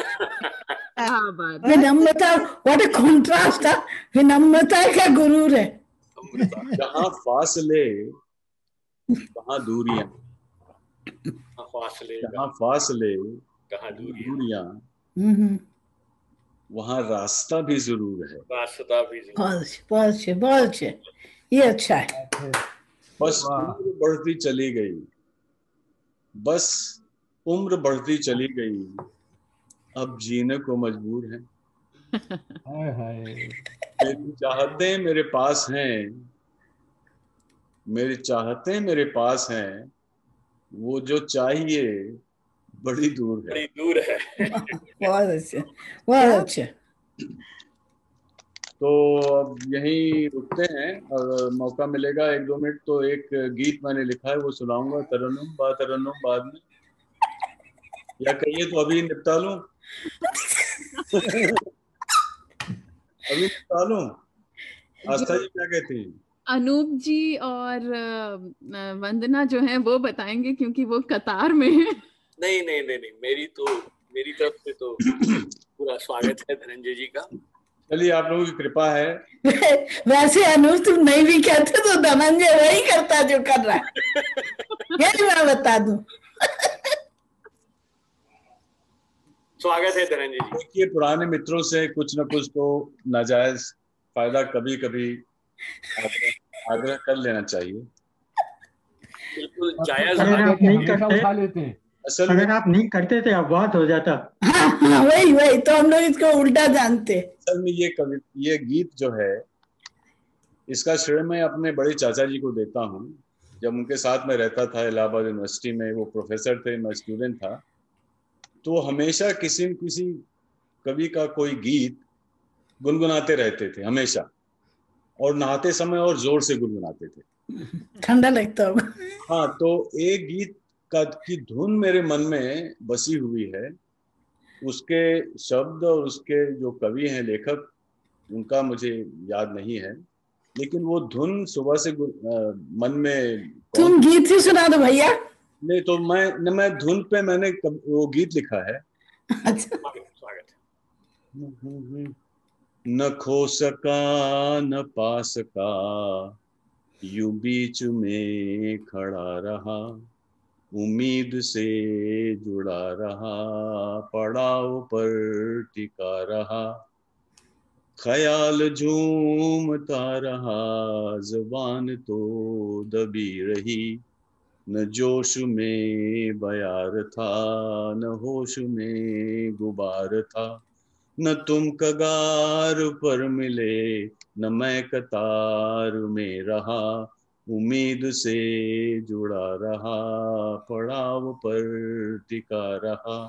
विनम्रता, व्हाट अ कॉन्ट्रास्ट। विनम्रता का गुरूर है। जहाँ फासले वहाँ दूरियां, फासले जहाँ फासले कहाँ दूरियां, वहाँ रास्ता भी जरूर है। रास्ता भी जरूर। बहुत बहुत बहुत ये अच्छा है। बस उम्र बढ़ती चली गई, बस उम्र बढ़ती चली गई, अब जीने को मजबूर है। हाय हाय। मेरी चाहतें मेरे पास हैं, मेरी चाहतें मेरे पास हैं, वो जो चाहिए बड़ी दूर है। बड़ी दूर है। बहुत अच्छा, बहुत अच्छा। तो अब यहीं रुकते हैं, अगर मौका मिलेगा एक दो मिनट तो एक गीत मैंने लिखा है वो सुनाऊंगा, तरन्नुम बा तरन्नुम बाद में, या कहिए तो अभी निपटा लूं। अभी निपटा लूं। आस्था जी क्या कहती हैं? अनूप जी और वंदना जो है वो बताएंगे, क्योंकि वो कतार में है। नहीं नहीं नहीं नहीं, मेरी तो मेरी तरफ से तो पूरा स्वागत है धनंजय जी का। चलिए, आप लोगों की कृपा है। वैसे अनूप तुम नहीं भी कहते तो धनंजय वही करता जो कर रहा है। यही मैं बता दूं। स्वागत है धनंजय जी। देखिए, पुराने मित्रों से कुछ न कुछ तो नाजायज फायदा कभी कभी आग्रह, आग्रह कर लेना चाहिए। बिल्कुल जायज। अगर आप नहीं करते उठा लेते हैं। असल अगर आप नहीं करते थे अब बहुत हो जाता। हाँ हाँ, वही वही तो हम लोग इसको उल्टा जानते। असल में ये कवि ये गीत जो है, इसका श्रेय मैं अपने बड़े चाचा जी को देता हूँ। जब उनके साथ में रहता था इलाहाबाद यूनिवर्सिटी में, वो प्रोफेसर थे, मैं स्टूडेंट था, तो हमेशा किसी न किसी कवि का कोई गीत गुनगुनाते रहते थे हमेशा, और नहाते समय और जोर से गुनगुनाते थे। ठंडा लगता होगा। हाँ, तो एक गीत का की धुन मेरे मन में बसी हुई है, उसके शब्द और उसके जो कवि हैं, लेखक, उनका मुझे याद नहीं है, लेकिन वो धुन सुबह से आ, मन में। तुम गीत ही सुना दो भैया। नहीं तो मैं न मैं धुन पे मैंने कब, वो गीत लिखा है। स्वागत। न खो सका न पा सका, यूं बीच में खड़ा रहा, उम्मीद से जुड़ा रहा, पड़ाव पर टिका रहा, ख्याल झूमता रहा, ज़बान तो दबी रही, न जोश में बयार था, न होश में गुबार था, न तुम कगार पर मिले, न मैं कतार में रहा, उम्मीद से जुड़ा रहा, पड़ाव पर टिका रहा,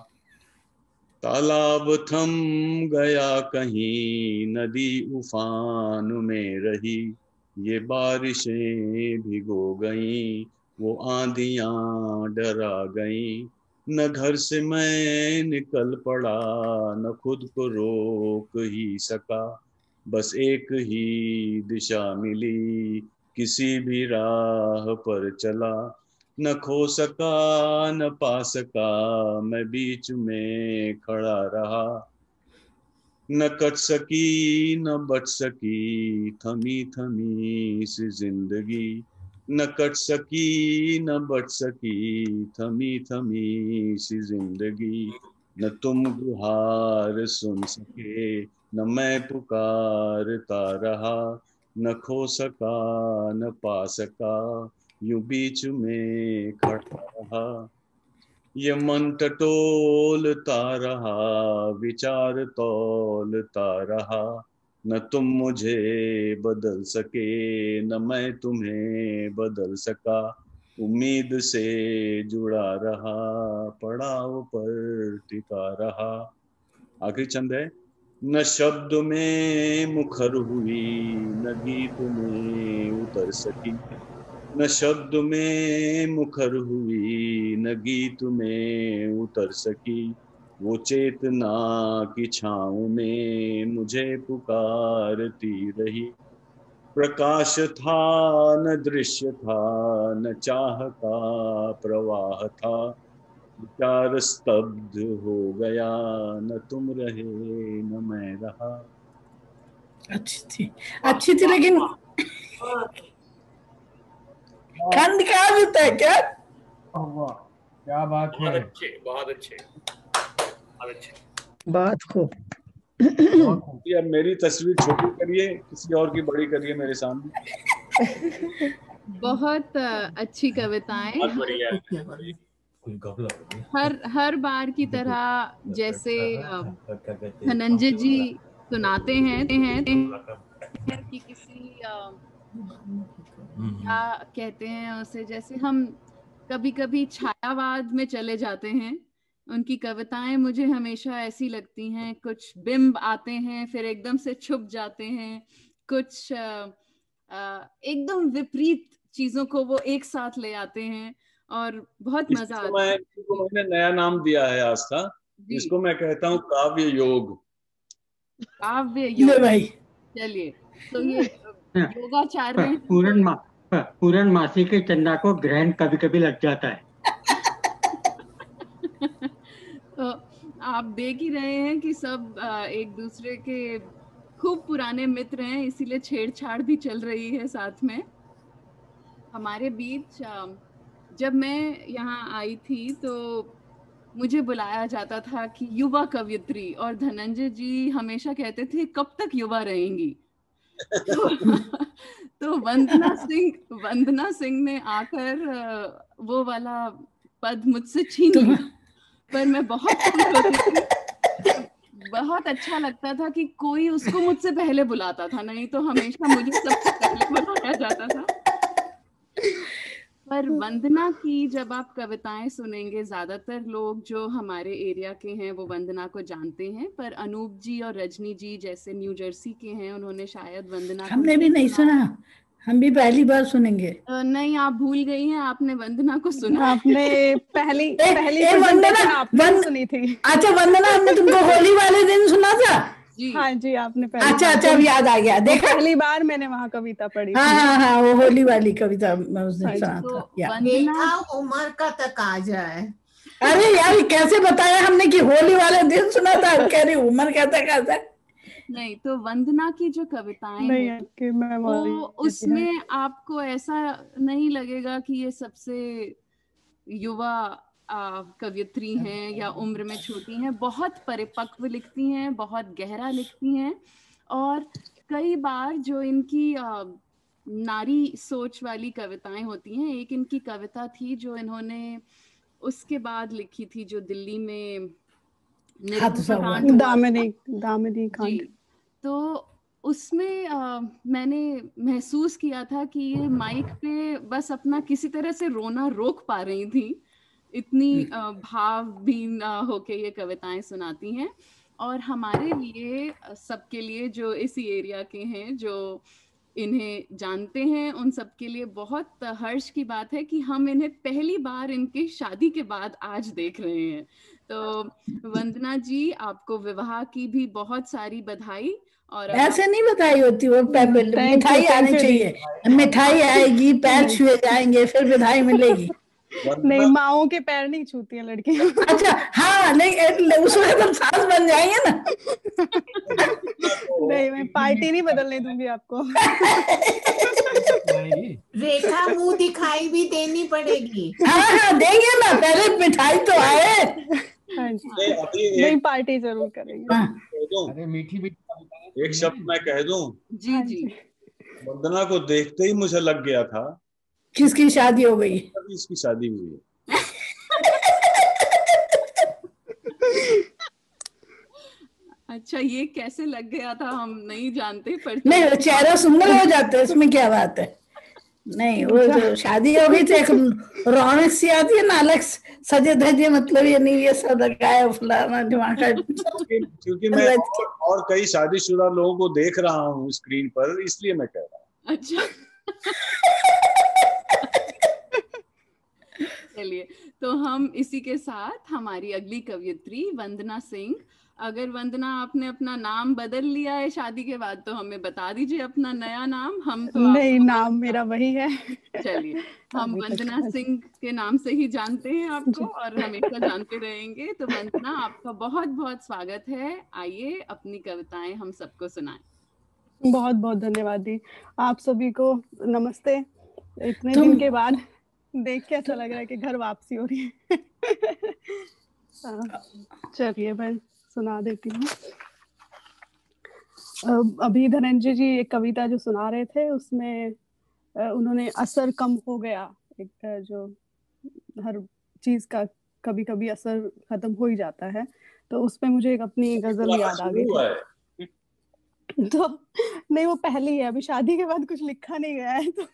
तालाब थम गया कहीं, नदी उफान में रही, ये बारिशें भिगो गईं, वो आंधियां डरा गईं, न घर से मैं निकल पड़ा, न खुद को रोक ही सका, बस एक ही दिशा मिली, किसी भी राह पर चला, न खो सका न पा सका, मैं बीच में खड़ा रहा, न कट सकी न बच सकी, थमी थमी सी जिंदगी, न कट सकी न बच सकी, थमी थमी सी जिंदगी, न तुम गुहार सुन सके, न मैं पुकारता रहा, न खो सका न पा सका, यूं बीच में खड़ा रहा, ये मन टटोलता रहा, विचार तौलता रहा, न तुम मुझे बदल सके, न मैं तुम्हें बदल सका, उम्मीद से जुड़ा रहा, पड़ाव पर टिका रहा। आखिरी चंद है। न शब्द में मुखर हुई, न गीत में उतर सकी, न शब्द में मुखर हुई, न गीत में उतर सकी, वो चेतना की छाँव में मुझे पुकारती रही, प्रकाश था न दृश्य था, न चाह का प्रवाह था, विचार स्तब्ध हो गया, न तुम रहे न मैं रहा। अच्छी थी, अच्छी थी, लेकिन खंड क्या होता है क्या? वाह क्या बात है, बहुत अच्छे बहुत अच्छे बहुत अच्छे, बात खूब। अब मेरी तस्वीर छोटी करिए, किसी और की बड़ी करिए मेरे सामने। बहुत अच्छी कविताएं, बहुत बढ़िया। हर हर बार की तरह जैसे धनंजय जी सुनाते हैं कि किसी क्या कहते हैं उसे, जैसे हम कभी कभी छायावाद में चले जाते हैं। उनकी कविताएं मुझे हमेशा ऐसी लगती हैं, कुछ बिंब आते हैं फिर एकदम से छुप जाते हैं, कुछ एकदम विपरीत चीजों को वो एक साथ ले आते हैं और बहुत मजा आता है। इसको मैंने नया नाम दिया है आस्था, इसको मैं कहता हूँ काव्य योग। काव्य योग भाई, चलिए तो ये योगाचार्य पूर्ण मा, पूर्ण मासी के चंदा को ग्रहण कभी कभी लग जाता है। तो आप देख ही रहे हैं कि सब एक दूसरे के खूब पुराने मित्र हैं, इसीलिए छेड़छाड़ भी चल रही है साथ में हमारे बीच। जब मैं यहाँ आई थी तो मुझे बुलाया जाता था कि युवा कवयित्री, और धनंजय जी हमेशा कहते थे कब तक युवा रहेंगी। तो, तो वंदना सिंह वंदना सिंह ने आकर वो वाला पद मुझसे छीन लिया, पर मैं बहुत खुश होती थी, बहुत अच्छा लगता था कि कोई उसको मुझसे पहले बुलाता था, नहीं तो हमेशा मुझे सबसे पहले बुलाया जाता था। पर वंदना की जब आप कविताएं सुनेंगे, ज्यादातर लोग जो हमारे एरिया के हैं वो वंदना को जानते हैं, पर अनूप जी और रजनी जी जैसे न्यू जर्सी के हैं, उन्होंने शायद वंदना हमने भी नहीं सुना, हम भी पहली बार सुनेंगे। नहीं, आप भूल गई हैं, आपने वंदना को सुना। आपने पहली पहली वंदना आपने सुनी थी। अच्छा वंदना, हमने तुमको होली वाले दिन सुना था। जी हाँ जी, आपने पहली अच्छा बार अच्छा अब याद आ गया, वो देखा। पहली बार मैंने वहाँ कविता पढ़ी हाँ थी। हाँ हाँ वो होली वाली कविता मैं उस दिन हाँ जी। सुना तो था याद। वंदना देखा उम्र का तकाजा है। अरे यार कैसे बताया हमने कि होली वाले दिन सुना था, अब कह रही उम्र का तकाजा। नहीं, तो वंदना की जो कविताएं नहीं हैं आपकी मेमोरी वो उसमें आपको ऐसा नहीं लगेगा कि ये सबसे युवा आ, कवियत्री हैं या उम्र में छोटी हैं। बहुत परिपक्व लिखती हैं, बहुत गहरा लिखती हैं, और कई बार जो इनकी आ, नारी सोच वाली कविताएं होती हैं। एक इनकी कविता थी जो इन्होंने उसके बाद लिखी थी, जो दिल्ली में निर्भया कांड हुआ था। दामिनी दामिनी जी, कांड। तो उसमें आ, मैंने महसूस किया था कि ये माइक पे बस अपना किसी तरह से रोना रोक पा रही थी, इतनी आ, भावहीन होके ये कविताएं सुनाती हैं। और हमारे लिए, सबके लिए जो इसी एरिया के हैं, जो इन्हें जानते हैं, उन सबके लिए बहुत हर्ष की बात है कि हम इन्हें पहली बार इनकी शादी के बाद आज देख रहे हैं। तो वंदना जी, आपको विवाह की भी बहुत सारी बधाई। और अब ऐसे आप... नहीं बधाई होती, वो मिठाई आनी चाहिए, मिठाई आएगी, पैर छुए जाएंगे, फिर बधाई मिलेगी। नहीं, माओ के पैर नहीं छूती है लड़कियां। अच्छा हाँ, नहीं उसमें तो सास बन जाएंगे ना। नहीं, मैं पार्टी नहीं बदलने दूंगी आपको। रेखा मुंह दिखाई भी देनी पड़ेगी। हाँ हाँ देंगे ना, पहले मिठाई तो आए। नहीं, पार्टी जरूर करेंगे। अरे मीठी मीठी एक शब्द मैं कह दूं। जी जी। वंदना को देखते ही मुझे लग गया था किसकी शादी हो गई, अभी इसकी शादी हुई है। अच्छा, ये कैसे लग गया था हम नहीं जानते, पर नहीं चेहरा सुंदर हो जाता है, इसमें क्या बात है। नहीं वो जो शादी हो गई तो एक रौनक सी आती है ना, अलग सजे धजे, मतलब ये नहीं ये सब लगाया फलाना ढिमाका। क्योंकि मैं और, और कई शादीशुदा लोगों को देख रहा हूँ स्क्रीन पर, इसलिए मैं कह रहा हूँ। अच्छा चलिए, तो हम इसी के साथ हमारी अगली कवियत्री वंदना सिंह। अगर वंदना आपने अपना नाम बदल लिया है शादी के बाद तो हमें बता दीजिए अपना नया नाम। हम तो नहीं, नाम मेरा वही है। चलिए, हम वंदना सिंह के नाम से ही जानते हैं आपको और हमेशा जानते रहेंगे। तो वंदना, आपका बहुत बहुत स्वागत है। आइए अपनी कविताएं हम सबको सुनाएं। बहुत बहुत धन्यवाद दी। आप सभी को नमस्ते। इतने दिन के बाद देख के ऐसा लग रहा है कि घर वापसी हो रही है। चलिए मैं सुना देती हूँ। अभी धनंजय जी एक कविता जो सुना रहे थे उसमें उन्होंने असर कम हो गया, एक जो हर चीज का कभी कभी असर खत्म हो ही जाता है, तो उस पे मुझे एक अपनी गजल याद आ गई थी। तो नहीं, वो पहली है, अभी शादी के बाद कुछ लिखा नहीं गया है। तो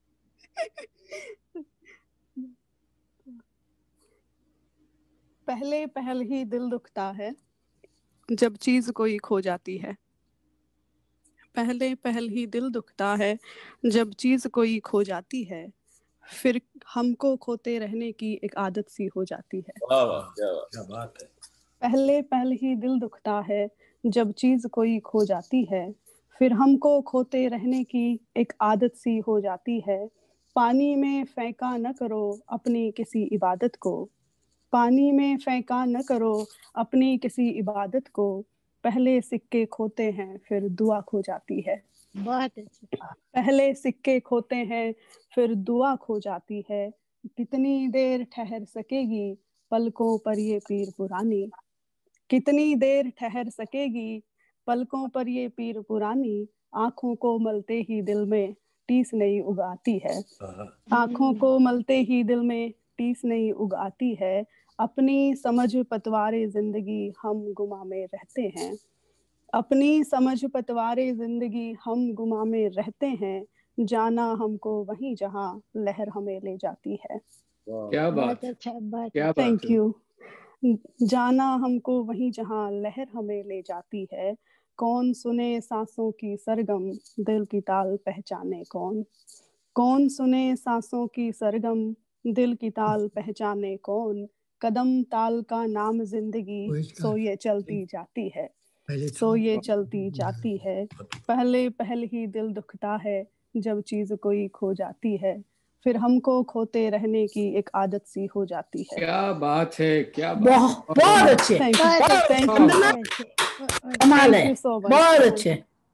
पहले पहल ही दिल दुखता है जब चीज कोई खो जाती है। पहले पहल ही दिल दुखता है जब चीज कोई खो जाती है, फिर हमको खोते रहने की एक आदत सी हो जाती है। वाह वाह, क्या क्या बात है। पहले पहल ही दिल दुखता है जब चीज कोई खो जाती है, फिर हमको खोते रहने की एक आदत सी हो जाती है। पानी में फेंका न करो अपनी किसी इबादत को, पानी में फेंका न करो अपनी किसी इबादत को, पहले सिक्के खोते हैं फिर दुआ खो जाती है। बहुत अच्छा। पहले सिक्के खोते हैं फिर दुआ खो जाती है, कितनी देर ठहर सकेगी पलकों पर ये पीर पुरानी, कितनी देर ठहर सकेगी पलकों पर ये पीर पुरानी, आंखों को मलते ही दिल में टीस नहीं उगाती है, आंखों को मलते ही दिल में टीस नहीं उगाती है। अपनी समझ पतवारे जिंदगी हम गुमा में रहते हैं, अपनी समझ पतवारे जिंदगी हम गुमा में रहते हैं, जाना हमको वहीं जहां लहर हमें ले जाती है। क्या बात, अच्छा, बात क्या बात। Thank you. जाना हमको वहीं जहां लहर हमें ले जाती है, कौन सुने सांसों की सरगम दिल की ताल पहचाने कौन, कौन सुने सांसों की सरगम दिल की ताल पहचाने कौन, कदम ताल का नाम जिंदगी सो ये चलती जाती है, सो ये चलती जाती है, पहले पहले ही दिल दुखता है जब चीज कोई खो जाती है, फिर हमको खोते रहने की एक आदत सी हो जाती है। क्या बात है, क्या बहुत बहुत अच्छे, thank you thank you Vandana, कमाल है, बहुत अच्छे।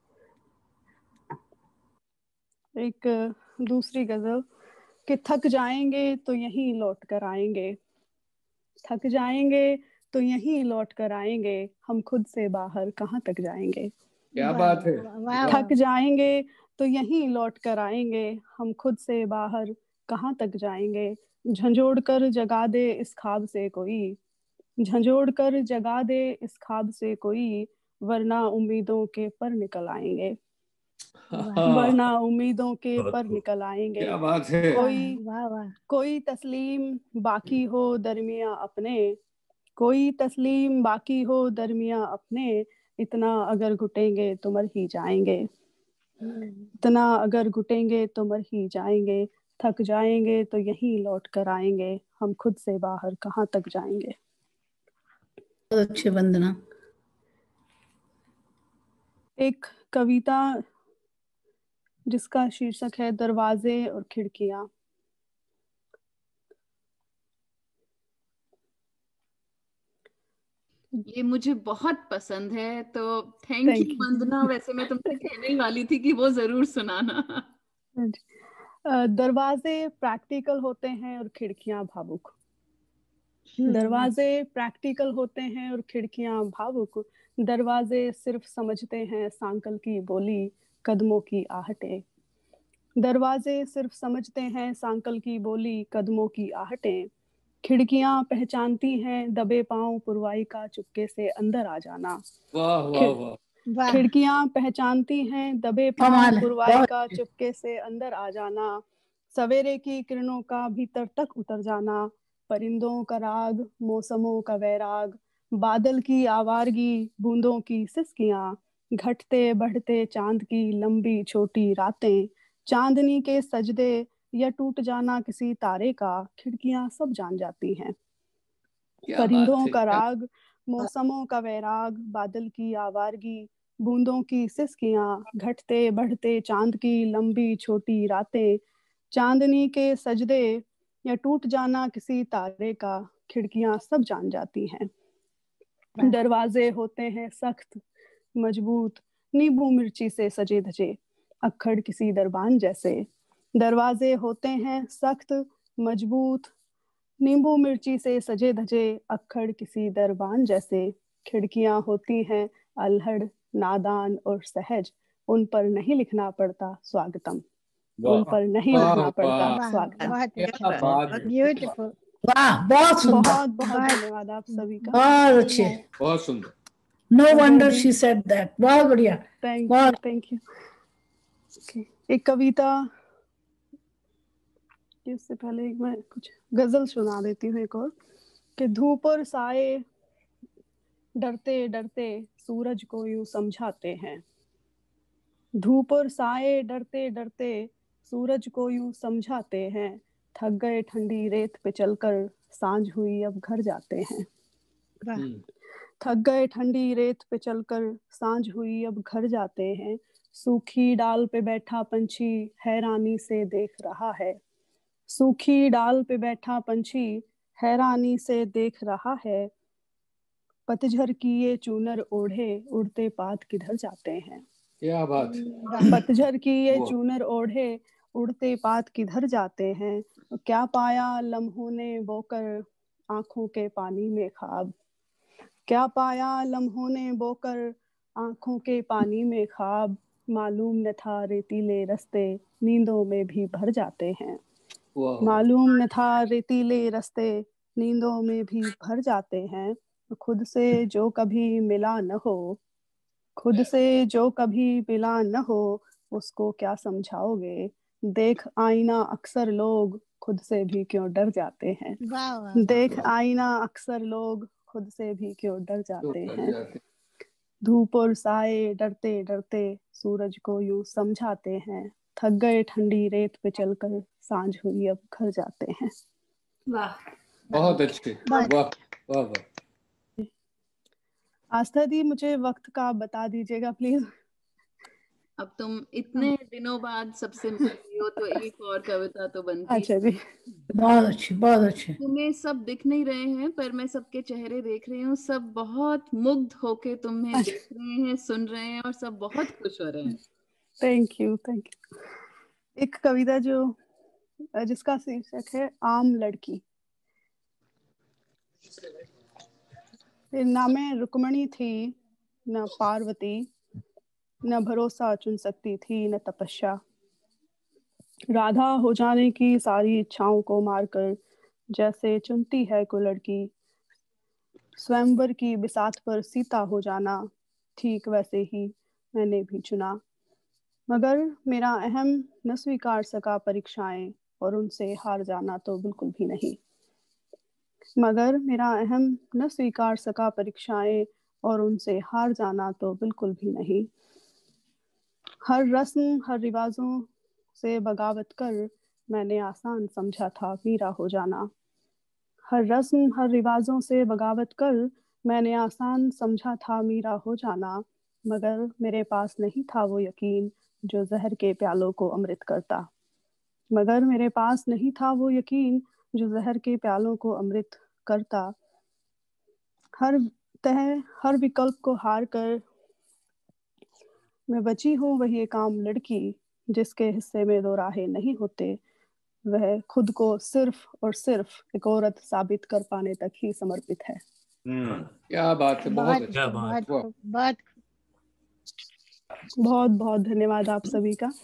एक दूसरी गजल कि थक जाएंगे तो यहीं लौट कर आएंगे, थक जाएंगे तो यहीं लौट कर आएंगे, हम खुद से बाहर कहाँ तक जाएंगे। क्या बात है। थक जाएंगे तो यहीं लौट कर आएंगे, हम खुद से बाहर कहाँ तक जाएंगे। झंझोड़ कर जगा दे इस ख्वाब से कोई, झंझोड़ कर जगा दे इस ख्वाब से कोई, वरना उम्मीदों के पर निकल आएंगे, वरना उम्मीदों के पर निकल आएंगे। क्या बात है। कोई कोई तस्लीम बाकी हो दरमिया अपने, कोई तस्लीम बाकी हो दरमिया अपने, इतना अगर घुटेंगे तो मर ही जाएंगे, इतना अगर घुटेंगे तो मर ही जाएंगे। थक जाएंगे तो यहीं लौट कर आएंगे, हम खुद से बाहर कहाँ तक जाएंगे। बहुत अच्छे वंदना। एक कविता जिसका शीर्षक है दरवाजे और खिड़कियां। ये मुझे बहुत पसंद है, तो थैंक यू वंदना। वैसे मैं तुमसे कहने ही वाली थी कि वो जरूर सुनाना। दरवाजे प्रैक्टिकल होते हैं और खिड़कियां भावुक, दरवाजे प्रैक्टिकल होते हैं और खिड़कियां भावुक, दरवाजे सिर्फ समझते हैं सांकल की बोली, कदमों की आहटें, दरवाजे सिर्फ समझते हैं सांकल की बोली, कदमों की आहटें, खिड़कियां पहचानती हैं दबे पांव पुरवाई का चुपके से अंदर आ जाना। वाह वाह वाह। खिड़कियां पहचानती हैं दबे पांव पुरवाई का चुपके से अंदर आ जाना, सवेरे की किरणों का भीतर तक उतर जाना, परिंदों का राग मौसमों का वैराग, बादल की आवारगी बूंदों की सिसकियां, घटते बढ़ते चांद की लंबी छोटी रातें, चांदनी के सजदे या टूट जाना किसी तारे का, खिड़कियां सब जान जाती हैं। परिंदों का राग मौसमों का वैराग, बादल की आवारगी बूंदों की सिसकियां, घटते बढ़ते चांद की लंबी छोटी रातें, चांदनी के सजदे या टूट जाना किसी तारे का, खिड़कियां सब जान जाती हैं। दरवाजे होते हैं सख्त मजबूत नींबू मिर्ची से सजे धजे, अक्खड़ किसी दरबान जैसे, दरवाजे होते हैं सख्त मजबूत नींबू मिर्ची से सजे धजे, अक्खड़ किसी दरबान जैसे, खिड़कियां होती हैं अल्हड़ नादान और सहज, उन पर नहीं लिखना पड़ता स्वागतम, उन पर नहीं लिखना पड़ता स्वागतम। ब्यूटीफुल। वाह, बहुत सुंदर। बहुत बहुत धन्यवाद आप सभी का। बहुत अच्छे, बहुत सुंदर। No wonder she said that. बहुत बढ़िया। Thank you thank you. एक कविता, इससे पहले मैं कुछ गजल सुना देती हूँ एक और, कि धूप और साए डरते डरते सूरज को यूं समझाते हैं, धूप और साए डरते डरते सूरज को यूं समझाते हैं, थक गए ठंडी रेत पे चलकर सांझ हुई अब घर जाते हैं, थक गए ठंडी रेत पे चलकर सांझ हुई अब घर जाते हैं, सूखी डाल पे बैठा पंछी हैरानी से देख रहा है, सूखी डाल पे बैठा पंछी हैरानी से देख रहा है, पतझर की ये चूनर ओढ़े उड़ते पात किधर जाते हैं। क्या बात। पतझर की ये चूनर ओढ़े उड़ते पात किधर जाते हैं, क्या पाया लम्हों ने बोकर आंखों के पानी में ख्वाब, क्या पाया लम्हों ने बोकर आंखों के पानी में ख्वाब, मालूम न था रेतीले रस्ते नींदों में भी भर जाते हैं, मालूम न था रेतीले रस्ते नींदों में भी भर जाते हैं, खुद से जो कभी मिला न हो, खुद से जो कभी मिला न हो उसको क्या समझाओगे, देख आईना अक्सर लोग खुद से भी क्यों डर जाते हैं, देख आईना अक्सर लोग खुद से भी क्यों डर जाते हैं, धूप और साए डरते डरते सूरज को यूं समझाते हैं, थक गए ठंडी रेत पे चलकर सांझ हुई अब घर जाते हैं। वाह, बहुत अच्छे, वाह वाह वाह। आस्था दी, मुझे वक्त का बता दीजिएगा प्लीज। अब तुम इतने दिनों बाद सबसे मिल रही हो तो एक और कविता तो बनती अच्छा जी। बहुत अच्छी, बहुत अच्छी। तुम्हें सब दिख नहीं रहे हैं पर मैं सबके चेहरे देख रही हूँ, सब बहुत मुग्ध होके तुम्हें अच्छा। देख रहे हैं, सुन रहे हैं और सब बहुत खुश हो रहे हैं। Thank you, thank you. एक कविता जो जिसका शीर्षक है आम लड़की। ना मैं रुक्मणी थी न पार्वती, न भरोसा चुन सकती थी न तपस्या, राधा हो जाने की सारी इच्छाओं को मारकर जैसे चुनती है कोई लड़की, स्वयंवर की बिसात पर सीता हो जाना, ठीक वैसे ही मैंने भी चुना। मगर मेरा अहम न स्वीकार सका परीक्षाएं और उनसे हार जाना तो बिल्कुल भी नहीं। मगर मेरा अहम न स्वीकार सका परीक्षाएं और उनसे हार जाना तो बिल्कुल भी नहीं। हर रस्म हर रिवाजों से बगावत कर मैंने आसान समझा था मीरा हो जाना। हर रस्म हर रिवाजों से बगावत कर मैंने आसान समझा था मीरा हो जाना। मगर मेरे पास नहीं था वो यकीन जो जहर के प्यालों को अमृत करता। मगर मेरे पास नहीं था वो यकीन जो जहर के प्यालों को अमृत करता। हर तह हर विकल्प को हार कर मैं बची हूँ वही एक आम लड़की, जिसके हिस्से में दो राहें नहीं होते। वह खुद को सिर्फ और सिर्फ एक औरत साबित कर पाने तक ही समर्पित है। क्या बात है, बहुत बहुत अच्छा। बहुत वाह। खूब, बहुत बहुत बहुत धन्यवाद आप सभी का।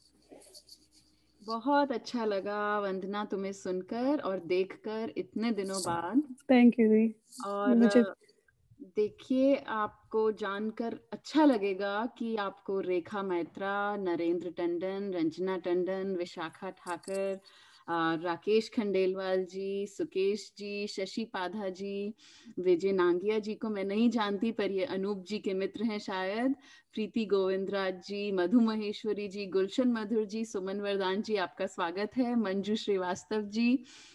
बहुत अच्छा लगा वंदना तुम्हें सुनकर और देखकर इतने दिनों बाद। Thank you ji. और मुझे देखिए, आपको जानकर अच्छा लगेगा कि आपको रेखा मैत्रा, नरेंद्र टंडन, रंजना टंडन, विशाखा ठाकर, राकेश खंडेलवाल जी, सुकेश जी, शशि पाधा जी, विजय नांगिया जी को मैं नहीं जानती पर ये अनूप जी के मित्र हैं शायद, प्रीति गोविंदराज जी, मधु महेश्वरी जी, गुलशन मधुर जी, सुमन वरदान जी, आपका स्वागत है, मंजू श्रीवास्तव जी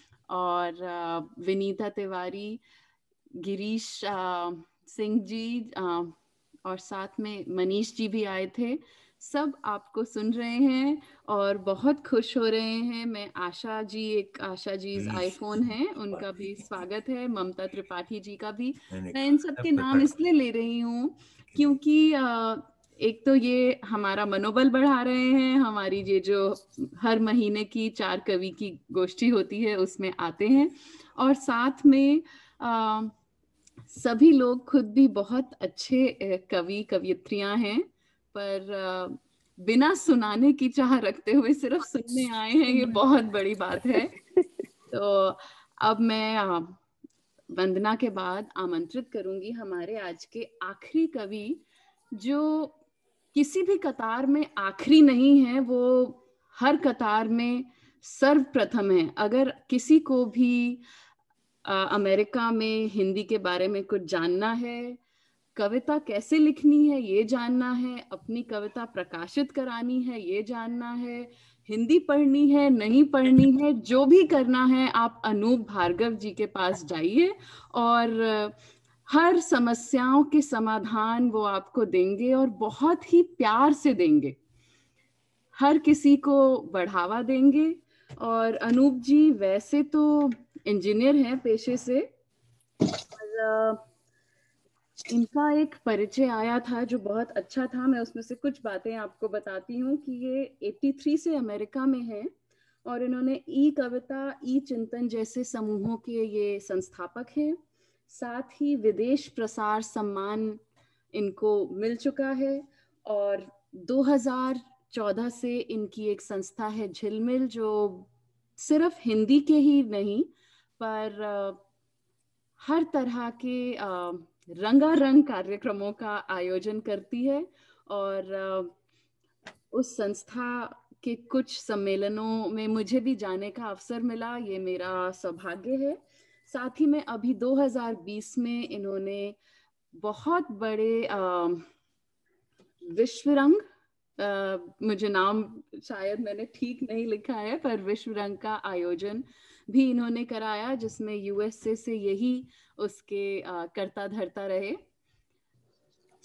और विनीता तिवारी, गिरीश सिंह जी आ, और साथ में मनीष जी भी आए थे। सब आपको सुन रहे हैं और बहुत खुश हो रहे हैं। मैं आशा जी, एक आशा जी आईफोन है, उनका भी स्वागत है, ममता त्रिपाठी जी का भी। मैं इन सब के नाम इसलिए ले रही हूँ क्योंकि आ, एक तो ये हमारा मनोबल बढ़ा रहे हैं, हमारी ये जो हर महीने की चार कवि की गोष्ठी होती है उसमें आते हैं, और साथ में आ, सभी लोग खुद भी बहुत अच्छे कवि कवियत्रियां हैं, पर बिना सुनाने की चाह रखते हुए सिर्फ सुनने आए हैं, ये बहुत बड़ी बात है। तो अब मैं वंदना के बाद आमंत्रित करूंगी हमारे आज के आखिरी कवि, जो किसी भी कतार में आखिरी नहीं है, वो हर कतार में सर्वप्रथम है। अगर किसी को भी आ, अमेरिका में हिंदी के बारे में कुछ जानना है, कविता कैसे लिखनी है ये जानना है, अपनी कविता प्रकाशित करानी है ये जानना है, हिंदी पढ़नी है नहीं पढ़नी है, जो भी करना है, आप अनूप भार्गव जी के पास जाइए और हर समस्याओं के समाधान वो आपको देंगे और बहुत ही प्यार से देंगे, हर किसी को बढ़ावा देंगे। और अनूप जी वैसे तो इंजीनियर हैं पेशे से, और इनका एक परिचय आया था जो बहुत अच्छा था, मैं उसमें से कुछ बातें आपको बताती हूँ कि ये तिरासी से अमेरिका में है और इन्होंने ई कविता, ई चिंतन जैसे समूहों के ये संस्थापक हैं। साथ ही विदेश प्रसार सम्मान इनको मिल चुका है और दो हज़ार चौदह से इनकी एक संस्था है झिलमिल, जो सिर्फ हिंदी के ही नहीं पर हर तरह के रंगारंग कार्यक्रमों का आयोजन करती है। और उस संस्था के कुछ सम्मेलनों में मुझे भी जाने का अवसर मिला, ये मेरा सौभाग्य है। साथ ही में अभी दो हज़ार बीस में इन्होंने बहुत बड़े विश्वरंग, Uh, मुझे नाम शायद मैंने ठीक नहीं लिखा है, पर विश्व रंग का आयोजन भी इन्होंने कराया, जिसमें यूएसए से यही उसके uh, कर्ता धर्ता रहे।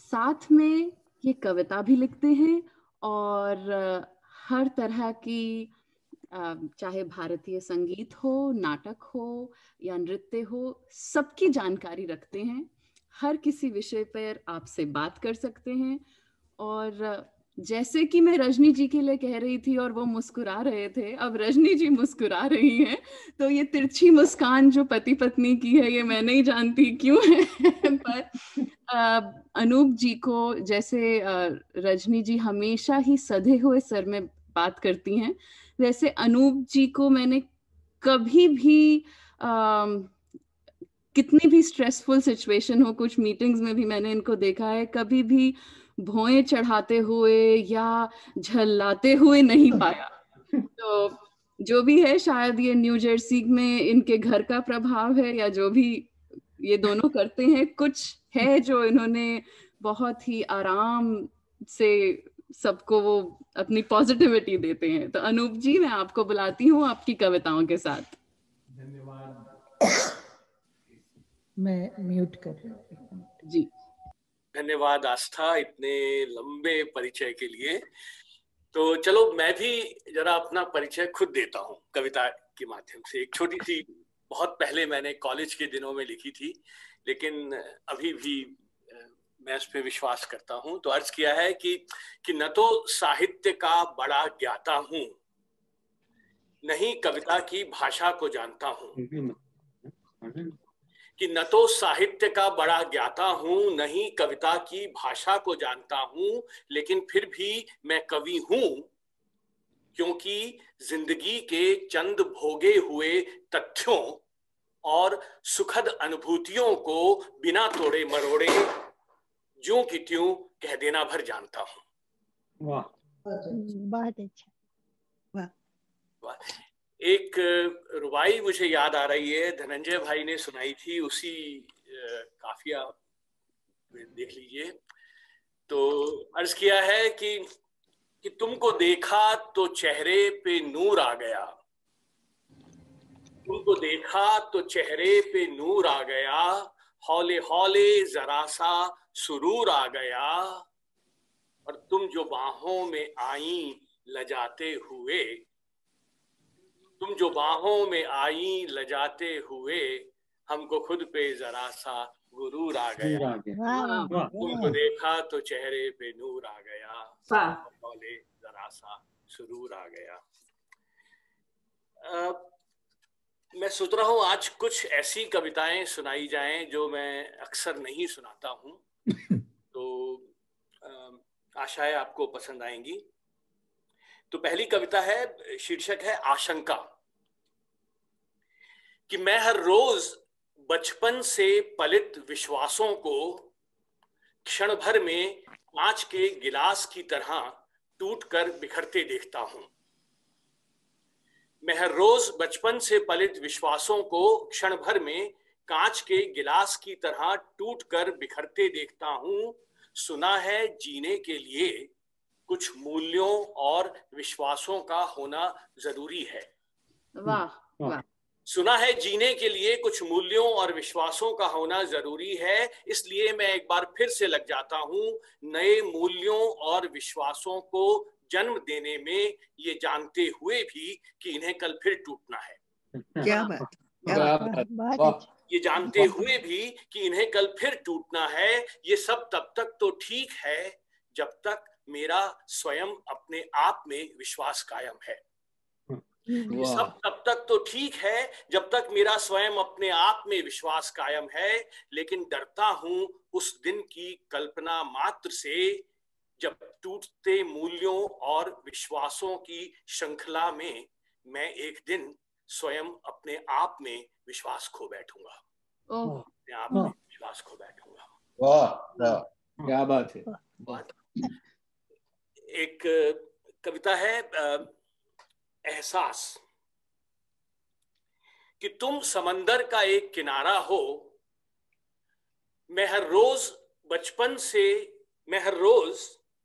साथ में ये कविता भी लिखते हैं और हर तरह की, चाहे भारतीय संगीत हो, नाटक हो या नृत्य हो, सबकी जानकारी रखते हैं। हर किसी विषय पर आपसे बात कर सकते हैं। और जैसे कि मैं रजनी जी के लिए कह रही थी और वो मुस्कुरा रहे थे, अब रजनी जी मुस्कुरा रही हैं, तो ये तिरछी मुस्कान जो पति पत्नी की है, ये मैं नहीं जानती क्यों है पर अनूप जी को, जैसे रजनी जी हमेशा ही सधे हुए सर में बात करती हैं, वैसे अनूप जी को मैंने कभी भी आ, कितनी भी स्ट्रेसफुल सिचुएशन हो, कुछ मीटिंग्स में भी मैंने इनको देखा है, कभी भी भौएं चढ़ाते हुए या झल्लाते हुए नहीं पाया। तो जो भी है, शायद ये न्यू जर्सी में इनके घर का प्रभाव है या जो भी ये दोनों करते हैं, कुछ है जो इन्होंने बहुत ही आराम से सबको वो अपनी पॉजिटिविटी देते हैं। तो अनूप जी, मैं आपको बुलाती हूँ आपकी कविताओं के साथ। धन्यवाद। मैं म्यूट कर रही हूँ जी। धन्यवाद आस्था, इतने लंबे परिचय के लिए। तो चलो मैं भी जरा अपना परिचय खुद देता हूँ कविता के माध्यम से। एक छोटी सी, बहुत पहले मैंने कॉलेज के दिनों में लिखी थी, लेकिन अभी भी मैं इस पे विश्वास करता हूँ। तो अर्ज किया है कि कि न तो साहित्य का बड़ा ज्ञाता हूँ, नहीं कविता की भाषा को जानता हूँ, कि न तो साहित्य का बड़ा ज्ञाता हूँ, नहीं कविता की भाषा को जानता हूँ, लेकिन फिर भी मैं कवि हूँ, क्योंकि जिंदगी के चंद भोगे हुए तथ्यों और सुखद अनुभूतियों को बिना तोड़े मरोड़े ज्यों की त्यों कह देना भर जानता हूँ। वाह, बहुत अच्छा। वाह वाह। एक रुबाई मुझे याद आ रही है, धनंजय भाई ने सुनाई थी, उसी काफिया देख लीजिए। तो अर्ज किया है कि कि तुमको देखा तो चेहरे पे नूर आ गया, तुमको देखा तो चेहरे पे नूर आ गया, हौले हौले जरा सा सुरूर आ गया, और तुम जो बाहों में आई लजाते हुए, तुम जो बाहों में आई लजाते हुए, हमको खुद पे जरा सा गुरूर आ गया, तुमको देखा तो चेहरे पे नूर आ गया, हौले जरा सा सुरूर आ गया। आ, मैं सोच रहा हूँ आज कुछ ऐसी कविताएं सुनाई जाएं जो मैं अक्सर नहीं सुनाता हूँ, तो आशा है आपको पसंद आएंगी। तो पहली कविता है, शीर्षक है आशंका। कि मैं हर रोज बचपन से पलित विश्वासों को क्षण भर में कांच के गिलास की तरह टूटकर बिखरते देखता हूं। मैं हर रोज बचपन से पलित विश्वासों को क्षण भर में कांच के गिलास की तरह टूटकर बिखरते देखता हूं। सुना है जीने के लिए कुछ मूल्यों और विश्वासों का होना जरूरी है। वाह वाह। सुना है जीने के लिए कुछ मूल्यों और विश्वासों का होना जरूरी है, इसलिए मैं एक बार फिर से लग जाता हूं नए मूल्यों और विश्वासों को जन्म देने में, ये जानते हुए भी कि इन्हें कल फिर टूटना है। क्या बात, क्या बात। ये जानते हुए भी कि इन्हें कल फिर टूटना है। ये सब तब तक तो ठीक है जब तक मेरा स्वयं अपने आप में विश्वास कायम है। ये सब तब तक तो ठीक है जब तक मेरा स्वयं अपने आप में विश्वास कायम है, लेकिन डरता हूं उस दिन की कल्पना मात्र से जब टूटते मूल्यों और विश्वासों की श्रृंखला में मैं एक दिन स्वयं अपने आप में विश्वास खो बैठूंगा। अपने आप में विश्वास खो बैठूंगा। वाह वाह, क्या बात है। बात एक कविता है, एहसास। कि तुम समंदर का एक किनारा हो, मैं हर रोज बचपन से मैं हर रोज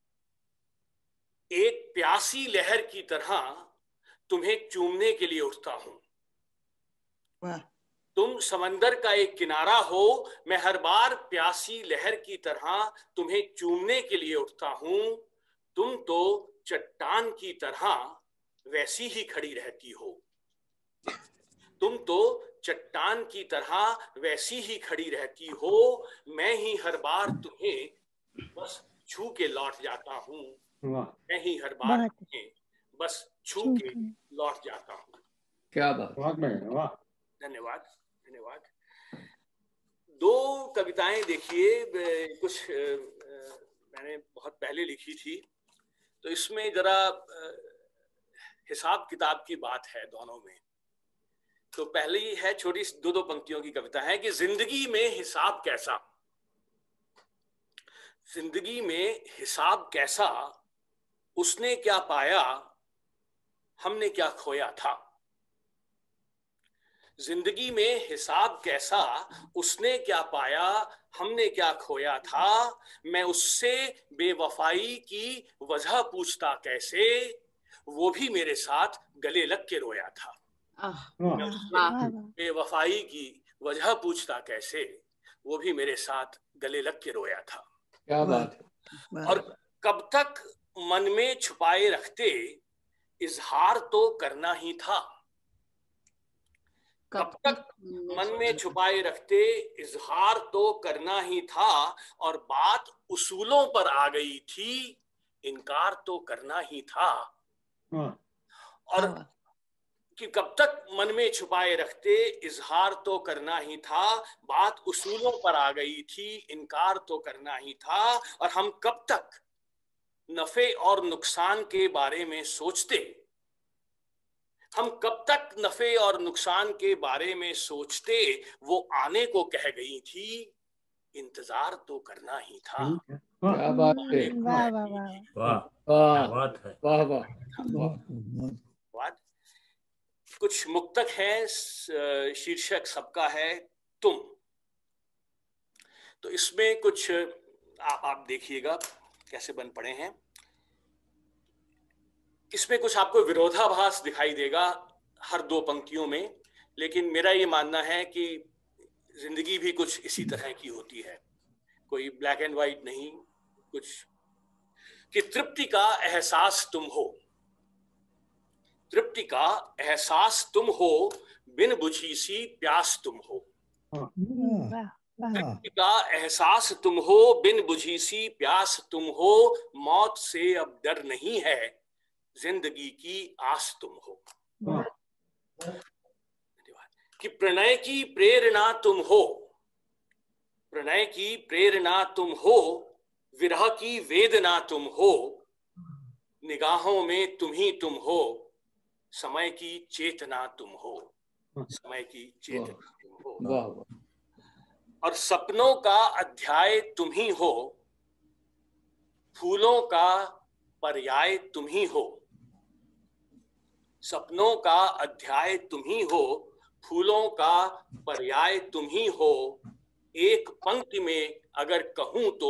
एक प्यासी लहर की तरह तुम्हें चूमने के लिए उठता हूं। वाह। तुम समंदर का एक किनारा हो, मैं हर बार प्यासी लहर की तरह तुम्हें चूमने के लिए उठता हूं। तुम तो चट्टान की तरह वैसी ही खड़ी रहती हो। तुम तो चट्टान की तरह वैसी ही खड़ी रहती हो, मैं ही हर बार तुम्हें बस छू के लौट जाता हूँ। मैं ही हर बार तुम्हें बस छू के लौट जाता हूँ। क्या बात, वाह, धन्यवाद धन्यवाद। दो कविताएं देखिए, कुछ मैंने बहुत पहले लिखी थी, तो इसमें जरा हिसाब किताब की बात है दोनों में। तो पहली है, छोटी दो दो पंक्तियों की कविता है कि जिंदगी में हिसाब कैसा, जिंदगी में हिसाब कैसा, उसने क्या पाया हमने क्या खोया था। जिंदगी में हिसाब कैसा, उसने क्या पाया हमने क्या खोया था। मैं उससे बेवफाई की वजह पूछता कैसे, वो भी मेरे साथ गले लग के रोया था। मैं उससे बेवफाई की वजह पूछता कैसे, वो भी मेरे साथ गले लग के रोया था। क्या बात है। और कब तक मन में छुपाए रखते, इजहार तो करना ही था। कब तक मन में छुपाए रखते, इजहार तो करना ही था। और बात उसूलों पर आ गई थी, इनकार तो करना ही था। और कि कब तक मन में छुपाए रखते, इजहार तो करना ही था। बात उसूलों पर आ गई थी, इनकार तो करना ही था। और हम कब तक नफे और नुकसान के बारे में सोचते, हम कब तक नफे और नुकसान के बारे में सोचते। वो आने को कह गई थी, इंतजार तो करना ही था। क्या बात है। वाह वाह वाह वाह वाह वाह वाह। कुछ मुक्तक है, शीर्षक सबका है तुम। तो इसमें कुछ आप आप देखिएगा कैसे बन पड़े हैं। इसमें कुछ आपको विरोधाभास दिखाई देगा हर दो पंक्तियों में, लेकिन मेरा ये मानना है कि जिंदगी भी कुछ इसी तरह की होती है, कोई ब्लैक एंड व्हाइट नहीं। कुछ कि तृप्ति का एहसास तुम हो, तृप्ति का एहसास तुम हो, बिन बुझी सी प्यास तुम हो। तृप्ति का एहसास तुम हो, बिन बुझी सी प्यास तुम हो। मौत से अब डर नहीं है, जिंदगी की आस तुम हो। कि प्रणय की प्रेरणा तुम हो, प्रणय की प्रेरणा तुम हो। विरह की वेदना तुम हो, निगाहों में तुम ही तुम हो। समय की चेतना तुम हो, समय की चेतना तुम हो। और सपनों का अध्याय तुम ही हो, फूलों का पर्याय तुम ही हो। सपनों का अध्याय तुम ही हो, फूलों का पर्याय तुम ही हो। एक पंक्ति में अगर कहूं तो,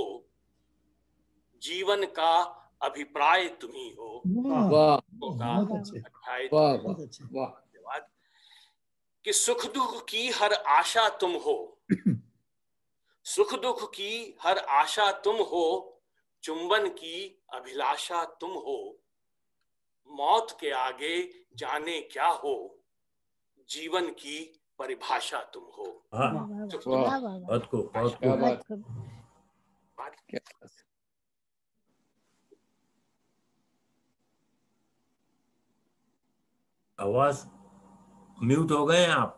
जीवन का अभिप्राय तुम ही हो। वाह अध्याय वाह। कि सुख दुख की हर आशा तुम हो, सुख दुख की हर आशा तुम हो। चुंबन की अभिलाषा तुम हो। मौत के आगे जाने क्या हो, जीवन की परिभाषा तुम हो। बहुत को बहुत क्या बात। आवाज म्यूट हो गए आप,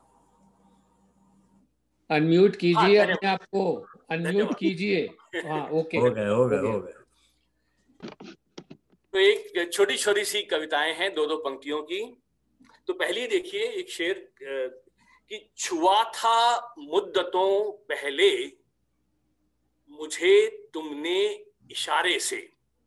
अनम्यूट कीजिए अपने आप को, अनम्यूट कीजिए। हाँ ओके, हो गए हो गए हो गए। तो एक छोटी छोटी सी कविताएं हैं दो दो पंक्तियों की। तो पहली देखिए एक शेर कि छुआ था मुद्दतों पहले मुझे तुमने इशारे से।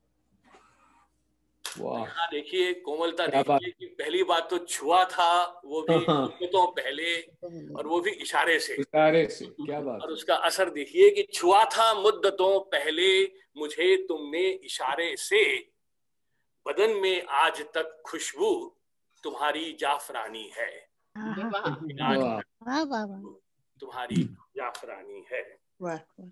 यहाँ देखिए कोमलता, देखिए कि पहली बात तो छुआ था, वो भी मुद्दतों पहले, और वो भी इशारे से, इशारे से। क्या बात। और उसका असर देखिए कि छुआ था मुद्दतों पहले मुझे तुमने इशारे से। बदन में आज तक खुशबू तुम्हारी जाफरानी है। आज वाह वाह वाह, तुम्हारी जाफरानी है। वाह वाह।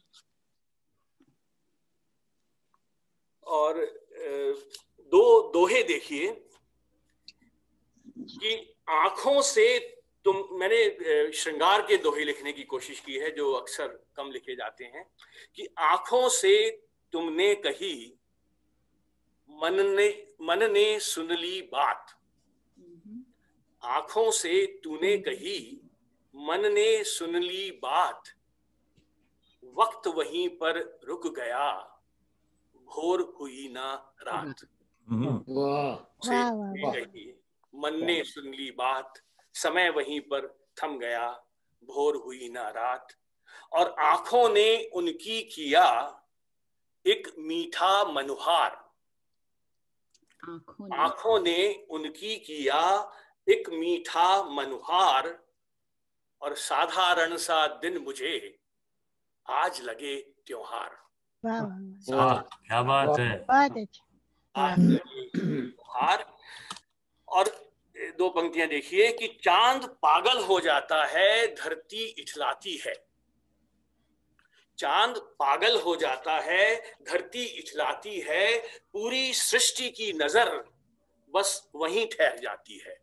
और दो दोहे देखिए कि आंखों से तुम, मैंने श्रृंगार के दोहे लिखने की कोशिश की है जो अक्सर कम लिखे जाते हैं, कि आंखों से तुमने कही मन ने मन ने सुन ली बात, आंखों से तूने कही मन ने सुन ली बात, वक्त वहीं पर रुक गया भोर हुई ना रात। वाह से कही मन ने सुन ली बात, समय वहीं पर थम गया भोर हुई ना रात। और आंखों ने उनकी किया एक मीठा मनुहार, आंखों ने उनकी किया एक मीठा मनुहार, और साधारण सा दिन मुझे आज लगे त्योहार। वाह क्या बात है, बहुत अच्छा। आज लगे त्योहार। और दो पंक्तियां देखिए कि चांद पागल हो जाता है धरती इठलाती है, चांद पागल हो जाता है धरती इठलाती है, पूरी सृष्टि की नजर बस वहीं ठहर जाती है।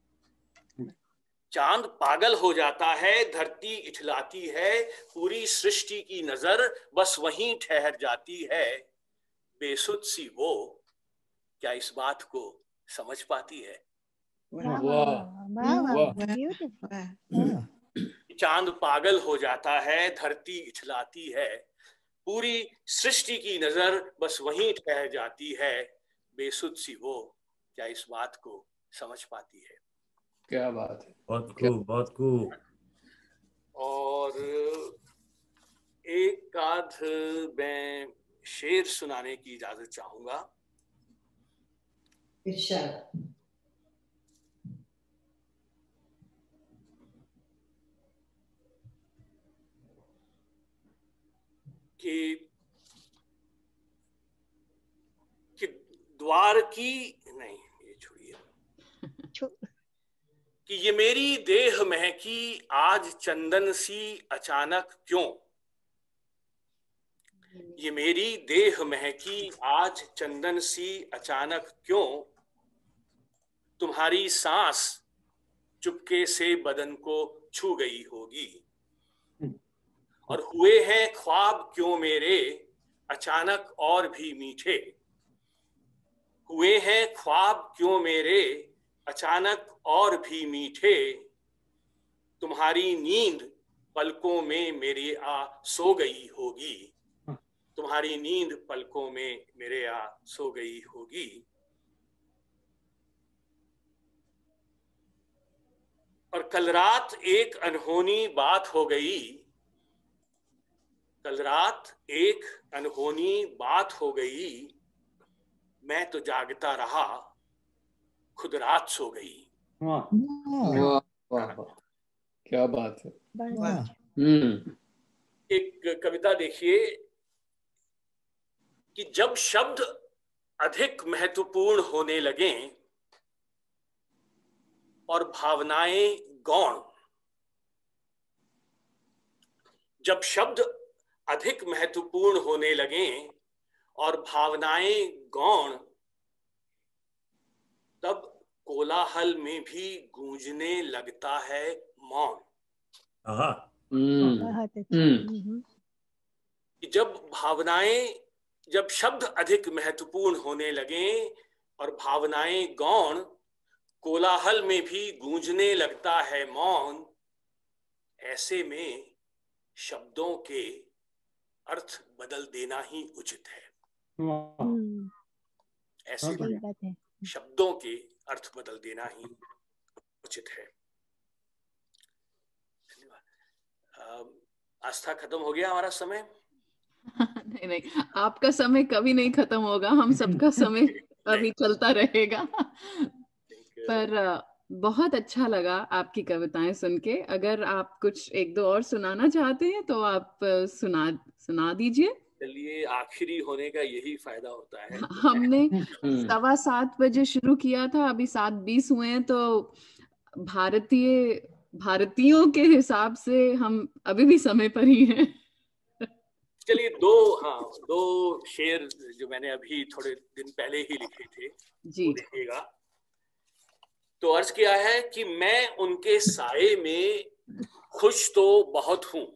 चांद पागल हो जाता है धरती इठलाती है, पूरी सृष्टि की नजर बस वहीं ठहर जाती है, बेसुध सी वो क्या इस बात को समझ पाती है। वाह वाह वाह, ब्यूटीफुल। चांद पागल हो जाता है धरती इठलाती है, पूरी सृष्टि की नजर बस वहीं ठहर जाती है, बेसुध सी वो क्या इस बात को समझ पाती है। क्या बात है, बहुत खूब बहुत खूब। और एक आध मैं शेर सुनाने की इजाजत चाहूंगा। कि कि द्वार की नहीं, ये छोड़िए, कि ये मेरी देह महकी आज चंदन सी अचानक क्यों, ये मेरी देह महकी आज चंदन सी अचानक क्यों, तुम्हारी सांस चुपके से बदन को छू गई होगी, और हुए हैं ख्वाब क्यों मेरे अचानक और भी मीठे, हुए हैं ख्वाब क्यों मेरे अचानक और भी मीठे, तुम्हारी नींद पलकों में मेरे आ सो गई होगी, तुम्हारी नींद पलकों में मेरे आ सो गई होगी। और कल रात एक अनहोनी बात हो गई, कल रात एक अनहोनी बात हो गई, मैं तो जागता रहा खुद रात सो गई। वाह वाह वाह, क्या बात है। हम्म एक कविता देखिए कि जब शब्द अधिक महत्वपूर्ण होने लगे और भावनाएं गौण, जब शब्द अधिक महत्वपूर्ण होने लगे और भावनाएं गौण, तब कोलाहल में भी गूंजने लगता है मौन। जब भावनाएं, जब शब्द अधिक महत्वपूर्ण होने लगे और भावनाएं गौण, कोलाहल में भी गूंजने लगता है मौन, ऐसे में शब्दों के अर्थ बदल देना ही उचित है। ऐसे में शब्दों के अर्थ बदल देना ही उचित है। धन्यवाद। आस्था, खत्म हो गया हमारा समय? नहीं नहीं, आपका समय कभी नहीं खत्म होगा, हम सबका समय अभी चलता रहेगा। पर बहुत अच्छा लगा आपकी कविताएं सुन के। अगर आप कुछ एक दो और सुनाना चाहते हैं तो आप सुना सुना दीजिए। चलिए, आखिरी होने का यही फायदा होता है। हमने सवा सात बजे शुरू किया था, अभी सात बीस हुए हैं, तो भारतीय भारतीयों के हिसाब से हम अभी भी समय पर ही हैं। चलिए दो हाँ दो शेर जो मैंने अभी थोड़े दिन पहले ही लिखे थे जी, वो देखिएगा। तो अर्ज किया है कि मैं उनके साए में खुश तो बहुत हूं,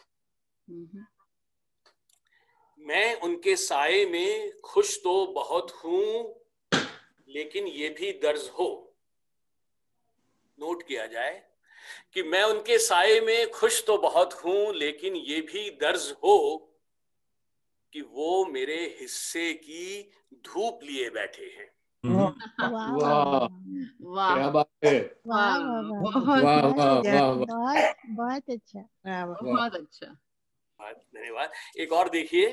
मैं उनके साए में खुश तो बहुत हूं, लेकिन ये भी दर्ज हो, नोट किया जाए कि मैं उनके साए में खुश तो बहुत हूं, लेकिन ये भी दर्ज हो कि वो मेरे हिस्से की धूप लिए बैठे हैं। वाह वाह क्या बात है, वाह वाह वाह वाह वाह वाह बहुत बहुत अच्छा, बहुत अच्छा, धन्यवाद। एक और देखिए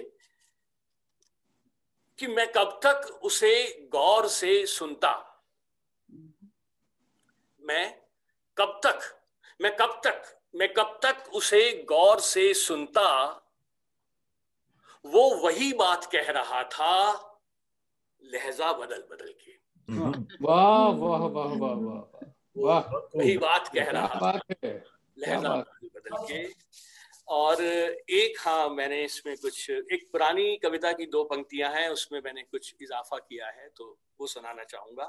कि मैं कब तक उसे गौर से सुनता, मैं कब तक मैं कब तक मैं कब तक उसे गौर से सुनता, वो वही बात कह रहा था लहजा बदल बदल के। वाह वाह वाह वाह वाह वाह, वही बात कह रहा बात था है, लहजा बदल बदल के। और एक हाँ मैंने इसमें कुछ एक पुरानी कविता की दो पंक्तियां हैं, उसमें मैंने कुछ इजाफा किया है तो वो सुनाना चाहूंगा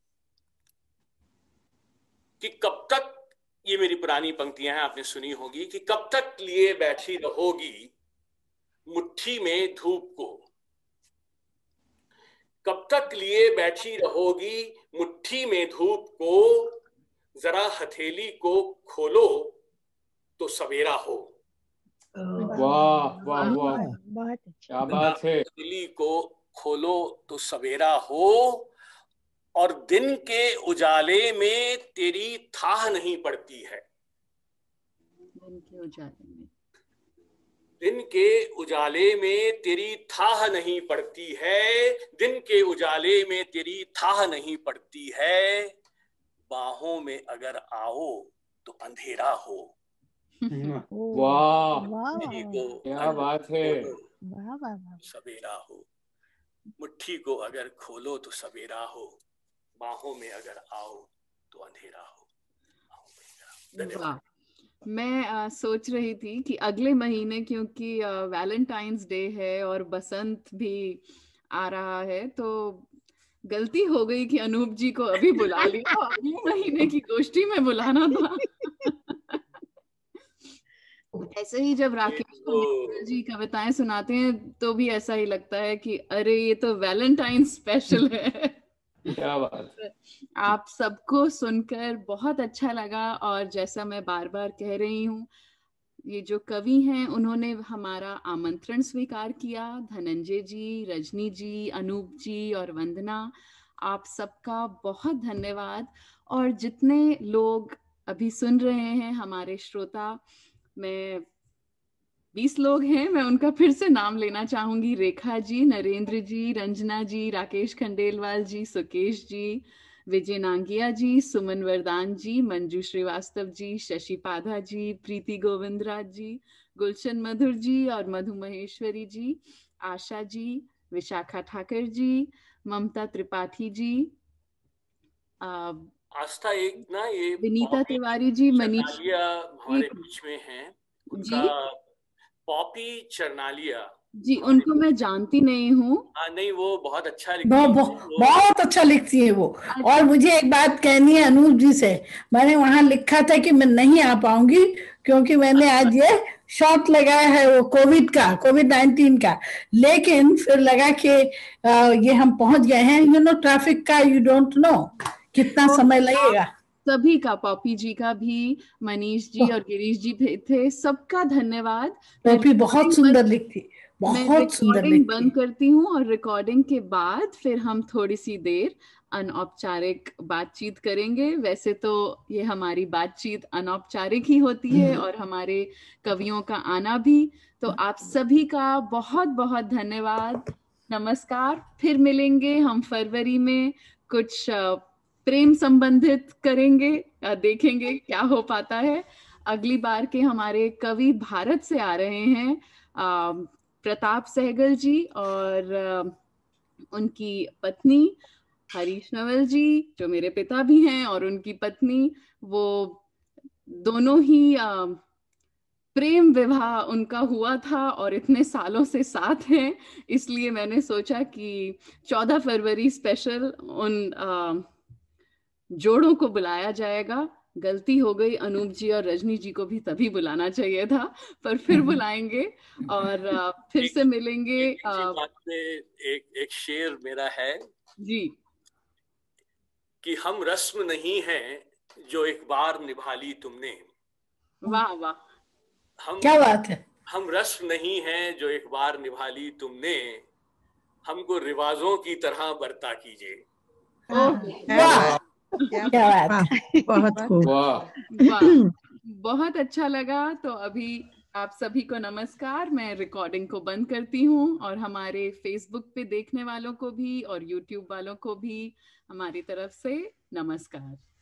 कि कब तक, ये मेरी पुरानी पंक्तियां हैं, आपने सुनी होगी, कि कब तक लिए बैठी रहोगी मुट्ठी में धूप को, कब तक लिए बैठी रहोगी मुट्ठी में धूप को, जरा हथेली को खोलो तो सवेरा हो। वाह वाह वाह बहुत अच्छा, क्या बात है, हथेली को खोलो तो सवेरा हो, और दिन के उजाले में तेरी थाह नहीं पड़ती है, दिन के उजाले में दिन के उजाले में तेरी थाह नहीं पड़ती है, दिन के उजाले में तेरी थाह नहीं पड़ती है, बाहों में अगर आओ तो अंधेरा हो। वाह क्या बात है, वाह वाह वाह, सवेरा हो, मुट्ठी को अगर खोलो तो सवेरा हो, बाहों में अगर आओ तो अंधेरा हो। वाह। मैं आ, सोच रही थी कि अगले महीने क्योंकि वैलेंटाइंस डे है और बसंत भी आ रहा है, तो गलती हो गई कि अनूप जी को अभी बुला लिया, अगले महीने की गोष्ठी में बुलाना था। ऐसे ही जब राकेश खंडेलवाल जी कविताएं सुनाते हैं तो भी ऐसा ही लगता है कि अरे ये तो वैलेंटाइन स्पेशल है। क्या बात, आप सबको सुनकर बहुत अच्छा लगा, और जैसा मैं बार बार कह रही हूँ, ये जो कवि हैं उन्होंने हमारा आमंत्रण स्वीकार किया। धनंजय जी, रजनी जी, अनूप जी और वंदना, आप सबका बहुत धन्यवाद। और जितने लोग अभी सुन रहे हैं हमारे श्रोता, मैं बीस लोग हैं, मैं उनका फिर से नाम लेना चाहूंगी। रेखा जी, नरेंद्र जी, रंजना जी, राकेश खंडेलवाल जी, सुकेश जी, विजय नांगिया जी, सुमन वरदान जी, मंजू श्रीवास्तव जी, शशि पाधा जी, प्रीति गोविंदराज जी, गुलशन मधुर जी और मधु महेश्वरी जी, आशा जी, विशाखा ठाकर जी, ममता त्रिपाठी जी, आ, आस्था एक ना ये विनीता तिवारी जी, मनीष हमारे बीच में हैं, उनका पॉपी चरनालिया जी, उनको मैं जानती नहीं हूँ। हाँ नहीं, वो बहुत अच्छा लिखती बहुत, बहुत, बहुत अच्छा लिखती है वो। और मुझे एक बात कहनी है अनूप जी से, मैंने वहां लिखा था कि मैं नहीं आ पाऊंगी क्योंकि मैंने आज ये शॉट लगाया है वो कोविड का, कोविड नाइन्टीन का, लेकिन फिर लगा कि ये हम पहुंच गए हैं। यू नो ट्रैफिक का यू डोंट नो कितना समय लगेगा। सभी का, पॉपी जी का भी, मनीष जी और गिरीश जी थे, सबका धन्यवाद। पॉपी बहुत सुंदर लिखती, बहुत सुंदर रिकॉर्डिंग बंद करती हूँ और रिकॉर्डिंग के बाद फिर हम थोड़ी सी देर अनौपचारिक बातचीत करेंगे। वैसे तो ये हमारी बातचीत अनौपचारिक ही होती है और हमारे कवियों का आना भी। तो आप सभी का बहुत बहुत धन्यवाद, नमस्कार। फिर मिलेंगे हम फरवरी में, कुछ प्रेम संबंधित करेंगे, देखेंगे क्या हो पाता है। अगली बार के हमारे कवि भारत से आ रहे हैं, आ, प्रताप सहगल जी और उनकी पत्नी हरीश नवल जी, जो मेरे पिता भी हैं, और उनकी पत्नी, वो दोनों ही आ, प्रेम विवाह उनका हुआ था और इतने सालों से साथ हैं, इसलिए मैंने सोचा कि चौदह फरवरी स्पेशल उन आ, जोड़ों को बुलाया जाएगा। गलती हो गई, अनूप जी और रजनी जी को भी तभी बुलाना चाहिए था, पर फिर बुलाएंगे और आ, फिर से मिलेंगे। इसी बात में एक एक शेर मेरा है जी कि हम रस्म नहीं हैं जो एक बार निभा ली तुमने। वाह वाह, हम क्या बात है। हम रस्म नहीं हैं जो एक बार निभा ली तुमने, हमको रिवाजों की तरह बरता कीजिए। वाह क्या बात, बहुत खूब। वाह, बहुत अच्छा लगा। तो अभी आप सभी को नमस्कार, मैं रिकॉर्डिंग को बंद करती हूँ और हमारे फेसबुक पे देखने वालों को भी और यूट्यूब वालों को भी हमारी तरफ से नमस्कार।